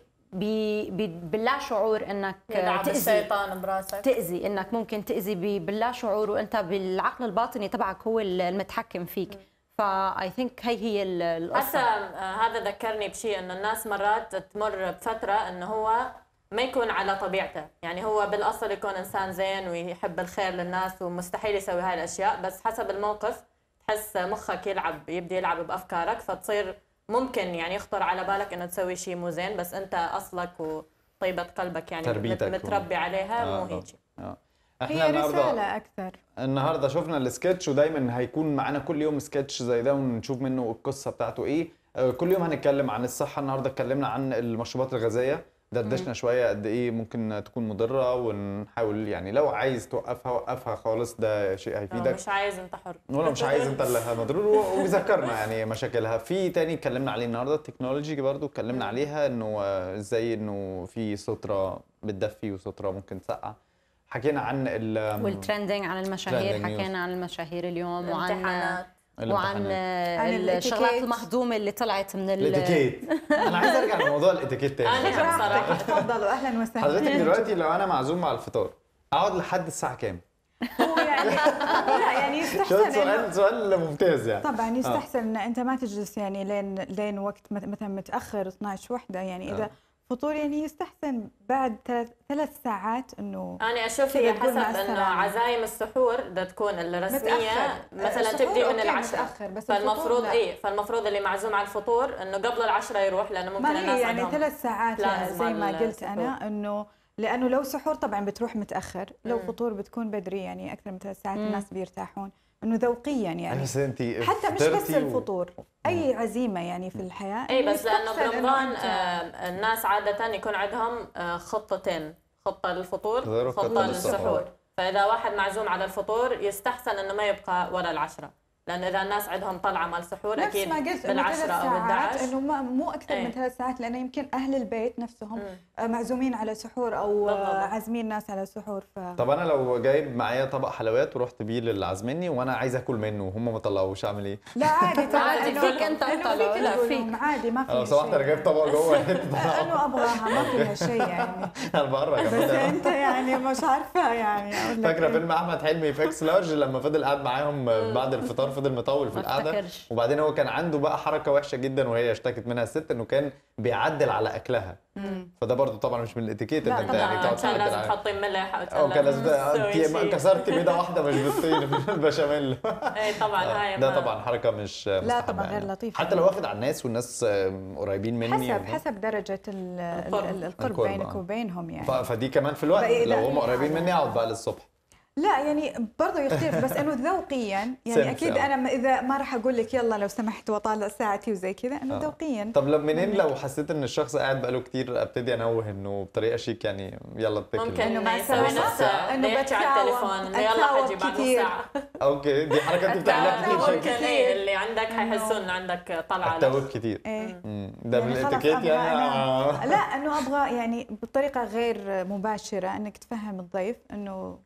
باللا شعور انك يلعب الشيطان براسك، تأذي، انك ممكن تأذي باللا شعور وانت بالعقل الباطني تبعك هو المتحكم فيك. فاي ثينك هي القصه. حتى هذا ذكرني بشيء انه الناس مرات تمر بفتره انه هو ما يكون على طبيعته، يعني هو بالاصل يكون انسان زين ويحب الخير للناس ومستحيل يسوي هاي الاشياء، بس حسب الموقف تحس مخك يبدي يلعب بافكارك، فتصير ممكن يعني يخطر على بالك انه تسوي شيء مو زين، بس انت اصلك وطيبه قلبك يعني متربي عليها مو هيك. احنا هي رساله اكثر. النهارده شفنا السكتش، ودايما هيكون معانا كل يوم سكتش زي ده ونشوف منه القصه بتاعته ايه. كل يوم هنتكلم عن الصحه. النهارده اتكلمنا عن المشروبات الغازيه، دردشنا شويه قد ايه ممكن تكون مضره، ونحاول يعني لو عايز توقفها وقفها خالص، ده شيء هيفيدك. مش عايز انت حر، ولا مش عايز انت اللي مضرور. وبيذكرنا يعني مشاكلها. في تاني اتكلمنا عليه النهارده التكنولوجي برضو اتكلمنا عليها، انه ازاي انه في ستره بتدفي وستره ممكن تسقع. حكينا عن والترندنج عن المشاهير، حكينا عن المشاهير اليوم وعن الشغلات المهضومه اللي طلعت من الاتيكيت. انا عايز ارجع لموضوع الاتيكيت تاني. انا بصراحه تفضلوا اهلا وسهلا. حضرتك دلوقتي لو انا معزوم على الفطار اقعد لحد الساعه كام؟ هو يعني لا يعني يستحسن سؤال ممتاز يعني. طبعا يستحسن ان انت ما تجلس يعني لين وقت مثلا متاخر 12 وحده، يعني اذا فطور يعني يستحسن بعد 3 ساعات انه انا اشوف على حسب انه عزايم السحور بدها تكون الرسميه مثلا تبدي من العشرة، فالمفروض فالمفروض اللي معزوم على الفطور انه قبل العشرة يروح، لانه ممكن ما الناس يعني 3 ساعات زي ما قلت السحور. انا انه لانه لو سحور طبعا بتروح متاخر، لو فطور بتكون بدري يعني اكثر من 3 ساعات الناس بيرتاحون انه ذوقيا يعني. بس انت حتى مش بس الفطور، اي عزيمه يعني في الحياه. اي بس لانه برمضان الناس عاده يكون عندهم خطتين، خطه للفطور خطه للسحور، فاذا واحد معزوم على الفطور يستحسن انه ما يبقى ولا العشرة، لانه اذا الناس عندهم طلعه مال سحور نفس اكيد ما قلت انه 3 بال10 او ساعات، بال11 انه مو اكثر من 3 ساعات، لانه يمكن اهل البيت نفسهم معزومين على سحور او عازمين ناس على سحور. طب انا لو جايب معايا طبق حلويات ورحت بيه للي عازمني وانا عايز اكل منه وهم ما طلعوش، اعمل ايه؟ لا عادي طبعا، عادي فيك انت تطلع، لا فيك عادي ما انا في بصراحه انا شيء. جايب طبق جوه انه ابغاها ما فيها شيء يعني. انا بره بس كمان. انت يعني مش عارفه يعني اقول لك فاكره إيه. فيلم احمد حلمي في اكس لارج لما فضل قاعد معاهم بعد الفطار، فضل مطول في ما القعده، افتكرش. وبعدين هو كان عنده بقى حركه وحشه جدا وهي اشتكت منها الست، انه كان بيعدل على اكلها. فده برضه طبعا مش من الاتيكيت لا انك طبعاً. يعني تقعد كان تعدل لازم على تحطي ملح او كان لازم تسوي انت شيء. كسرتي بيضه واحده مش بالطين في البشاميل. اي طبعا هاي ده ما- طبعا حركه مش لا مستحبة طبعا غير يعني. لطيف. حتى لو واخد على الناس والناس قريبين مني حسب درجه القرب. القرب بينك آه. وبينهم يعني. فدي كمان في الوقت بقى لو لا، هم قريبين يعني مني اقعد بقى للصبح. لا يعني برضه يختلف، بس انه ذوقيا سنس يعني اكيد يعني. انا اذا ما راح اقول لك يلا لو سمحت واطالع ساعتي وزي كذا، انه ذوقيا. طب منين لو حسيت ان الشخص قاعد بقاله كتير ابتدي انوه انه بطريقه شيك يعني يلا اتكل. ممكن إنه مع يسوي السلامة. نفسه إنه بيحكي على بتساوم- التليفون إنه يلا أتساوم حجي بعد نص كتير. ساعه. اوكي دي حركه انت بتعملها كتير ممكن شكل. ايه اللي عندك حيحسوا انه عندك طلعه التوب كتير. ايه ده من يعني خلاص الاتيكيت أبغى يعني. لا انه ابغى يعني بطريقه غير مباشره انك تفهم الضيف انه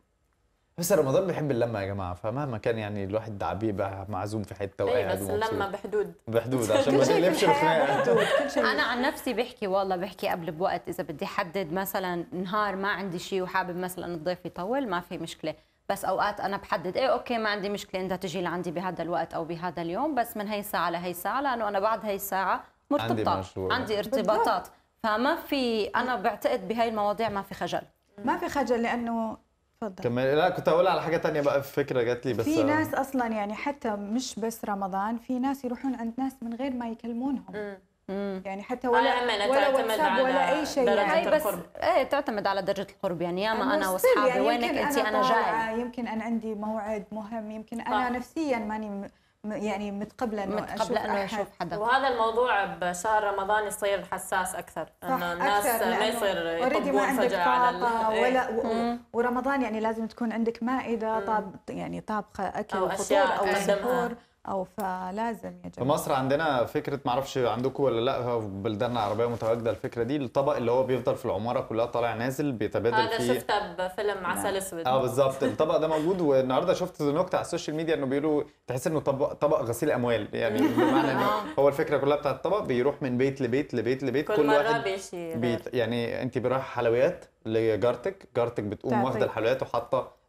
بس رمضان بيحب اللمه يا جماعه، فمهما كان يعني الواحد بيبقى معزوم في حته ايه وقاعد بس ومبسوط. لما بحدود بحدود عشان ما كل شيء في نقلبش الحياه الخناقه. بحدود، كل شيء. انا عن نفسي بحكي والله بحكي قبل بوقت، اذا بدي احدد مثلا نهار ما عندي شيء وحابب مثلا الضيف يطول ما في مشكله، بس اوقات انا بحدد ايه اوكي ما عندي مشكله انت تجي لعندي بهذا الوقت او بهذا اليوم، بس من هي الساعه لهي الساعه، لانه انا بعد هي الساعه مرتبطه مشروع. عندي ارتباطات، فما في، انا بعتقد بهاي المواضيع ما في خجل. ما في خجل لانه تفضل. كمان لا كنت هقول على حاجه تانية بقى، في فكره جات لي بس في ناس اصلا يعني حتى مش بس رمضان، في ناس يروحون عند ناس من غير ما يكلمونهم. يعني حتى ولا تعتمد واتساب على ولا اي شيء درجة يعني. هي بس القرب. ايه تعتمد على درجه القرب، يعني ياما انا still واصحابي يعني وينك يمكن انت انا طالعة، جاي، يمكن انا عندي موعد مهم، يمكن انا نفسيا ماني يعني متقبله انه متقبله انه أحد. يشوف حدا. وهذا الموضوع بشهر رمضان يصير حساس اكثر، انه الناس أكثر، ما لأنه يصير already ما يطبون عندك فجاه على طاقة إيه. ولا ورمضان يعني لازم تكون عندك مائده يعني طابخه اكل أو وفطور أشياء او تقدمها. سحور او فلازم يا في جماعه. مصر عندنا فكره، معرفش عندكم ولا لا، هو في بلداننا العربيه متواجده الفكره دي، الطبق اللي هو بيفضل في العماره كلها طالع نازل بيتبادل هذا فيه. شفته بفيلم عسل اسود. بالظبط الطبق ده موجود، والنهارده شفت نكته على السوشيال ميديا انه بيقولوا تحس انه طبق غسيل اموال، يعني بمعنى انه هو الفكره كلها بتاعت الطبق بيروح من بيت لبيت لبيت لبيت، كل مرة واحد بيشي يعني انت بروح حلويات لجارتك، جارتك بتقوم تعطيك. واخده الحلويات وحاطه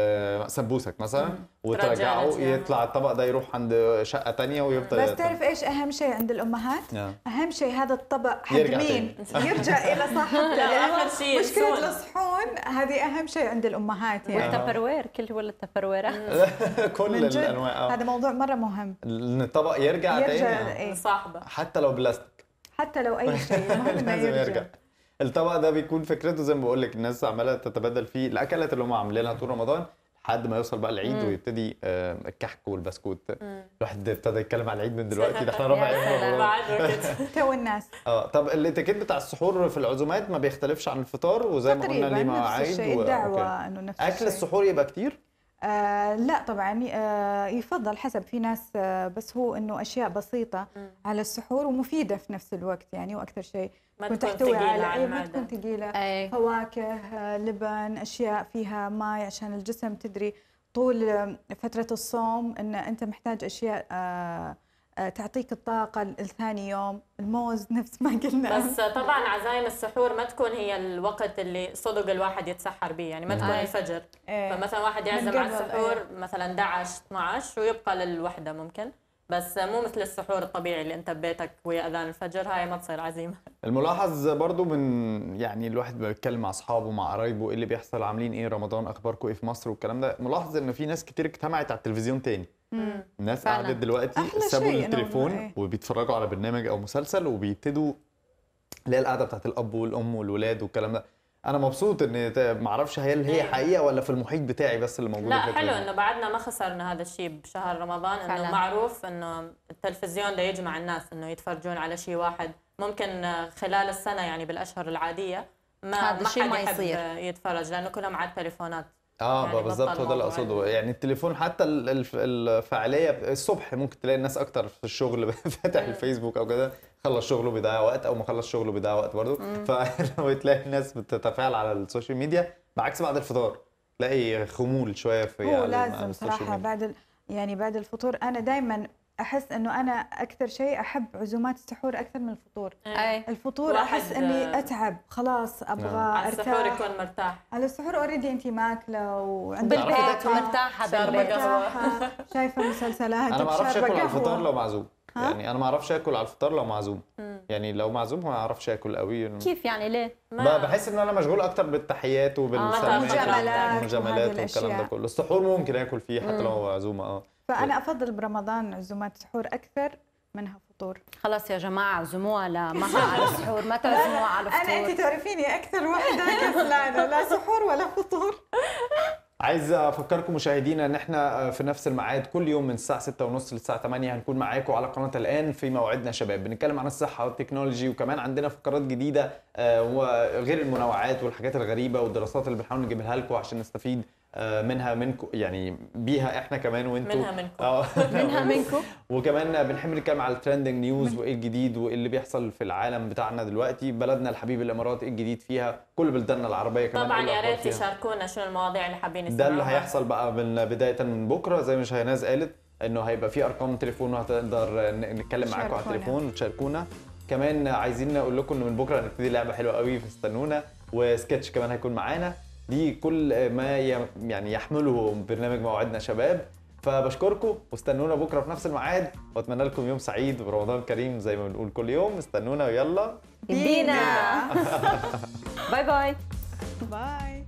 سمبوسك مثلا ترجع وترجعه، لك إياه. يطلع الطبق ده يروح عند شقه تانية ويفضل بس تعرف ايش اهم شيء عند الامهات؟ اهم شيء هذا الطبق حق يرجع مين؟ يرجع الى صاحبته. لا، لأنه آخر شيء مشكله الصون. الصحون هذه اهم شيء عند الامهات يعني. والتبروير كل ولا التبرويره كل من جد الانواع هذا موضوع مره مهم. ان الطبق يرجع يرجع تاني إيه. صاحبه. حتى لو بلاستيك حتى لو اي شيء المهم انه لازم يرجع. يرجع. الطبق ده بيكون فكرته زي ما بقول لك، الناس عماله تتبادل فيه الاكلات اللي هم عاملينها طول رمضان لحد ما يوصل بقى العيد ويبتدي الكحك والبسكوت. الواحد ابتدى يتكلم على العيد من دلوقتي، ده احنا ربع يا يوم سلام. رمضان. بعد وقت. تو الناس طب الاتيكيت بتاع السحور في العزومات ما بيختلفش عن الفطار، وزي ما قلنا تقريبا ليه نفس مواعيد الشيء، أوكي. الدعوه انه نفس اكل الشيء. السحور يبقى كتير؟ لا طبعا يفضل حسب، في ناس بس هو انه اشياء بسيطه على السحور ومفيده في نفس الوقت يعني، واكثر شيء ما تكون تكون تحتوي ثقيلة على على ما المعدة. تكون ثقيله، أي. فواكه لبن اشياء فيها ماء عشان الجسم تدري طول فتره الصوم ان انت محتاج اشياء تعطيك الطاقه الثاني يوم. الموز نفس ما قلنا. بس طبعا عزايم السحور ما تكون هي الوقت اللي صدق الواحد يتسحر به، يعني ما تكون الفجر. فمثلا واحد يعزم من على قبل، السحور مثلا 11 12 ويبقى للوحده ممكن، بس مو مثل السحور الطبيعي اللي انت ببيتك ويا اذان الفجر، هاي ما تصير عزيمه. الملاحظ برضو من يعني الواحد بيتكلم مع اصحابه مع قرايبه ايه اللي بيحصل، عاملين ايه رمضان، اخباركم ايه في مصر والكلام ده، ملاحظ ان في ناس كتير اجتمعت على التلفزيون تاني. الناس فعلاً. قعدت دلوقتي أحلى سابوا شيء إنه التليفون إيه. وبيتفرجوا على برنامج او مسلسل وبيبتدوا اللي هي القعده بتاعت الاب والام والولاد والكلام ده. انا مبسوط ان معرفش هل هي حقيقه ولا في المحيط بتاعي بس اللي موجوده لا الفكرة حلو دي. انه بعدنا ما خسرنا هذا الشيء بشهر رمضان، انه فعلاً. معروف انه التلفزيون ده يجمع الناس انه يتفرجون على شيء واحد، ممكن خلال السنه يعني بالاشهر العاديه هذا ما الشيء حد ما يحب يصير. يتفرج لانه كلهم على التليفونات. يعني بالظبط بطل هو ده اللي موضوع اقصده. يعني التليفون حتى الفعاليه الصبح ممكن تلاقي الناس اكتر في الشغل فاتح الفيسبوك او كده، خلص شغله بيضيع وقت او ما خلص شغله بيضيع وقت برضه. فلو تلاقي الناس بتتفاعل على السوشيال ميديا بعكس بعد الفطار تلاقي خمول شويه في هو على لازم السوشيال صراحه ميديا. يعني بعد الفطور انا دايما احس انه انا اكثر شيء احب عزومات السحور اكثر من الفطور. اي الفطور واحد احس اني اتعب خلاص ابغى على السحور ارتاح. يكون مرتاح. على السحور اوريدي انت ماكله وعندك بالبيت ومرتاحه شاربة بالبيت. قهوة. مرتاحة، شايفه مسلسلات، انا ما اعرفش شاربة اكل على قهوة. الفطار لو معزوم. ها؟ يعني انا ما اعرفش اكل على الفطار لو معزوم. يعني لو معزوم ما اعرفش اكل قوي. كيف يعني ليه؟ بحس ان انا مشغول اكتر بالتحيات وبالسلامات والمجاملات والمجاملات وهذه والكلام ده الأشياء. كله. السحور ممكن اكل فيه حتى لو عزومه فانا افضل برمضان عزومات السحور اكثر منها فطور. خلاص يا جماعه عزموها لمها على السحور، ما تعزموها على انا الفطور. انت تعرفيني اكثر واحده كسلانه، لا سحور ولا فطور. عايز افكركم مشاهدينا ان احنا في نفس الميعاد كل يوم من الساعه 6:30 للساعه 8 هنكون معاكم على قناه الان في موعدنا شباب. بنتكلم عن الصحه والتكنولوجي، وكمان عندنا فقرات جديده وغير المنوعات والحاجات الغريبه والدراسات اللي بنحاول نجيبها لكم عشان نستفيد منها منكم، يعني بيها احنا كمان وانتم منها منكم. منها منكم. وكمان بنحب نتكلم على الترندنج نيوز وايه الجديد وايه اللي بيحصل في العالم بتاعنا دلوقتي. بلدنا الحبيب الامارات ايه الجديد فيها، كل بلداننا العربيه كمان طبعا إيه يا الأخبار ريت فيها. يشاركونا شنو المواضيع اللي حابين ده يسمعوها. اللي هيحصل بقى من بدايه من بكره زي ما شاهناز قالت انه هيبقى في ارقام تليفون وهتقدر نتكلم معاكم على التليفون وتشاركونا. كمان عايزين نقول لكم انه من بكره هنبتدي لعبه حلوه قوي فاستنونا، وسكتش كمان هيكون معانا. دي كل ما يعني يحمله برنامج موعدنا شباب. فبشكركم واستنونا بكره في نفس الميعاد، واتمنى لكم يوم سعيد ورمضان كريم زي ما بنقول كل يوم. استنونا ويلا بينا. باي باي. باي.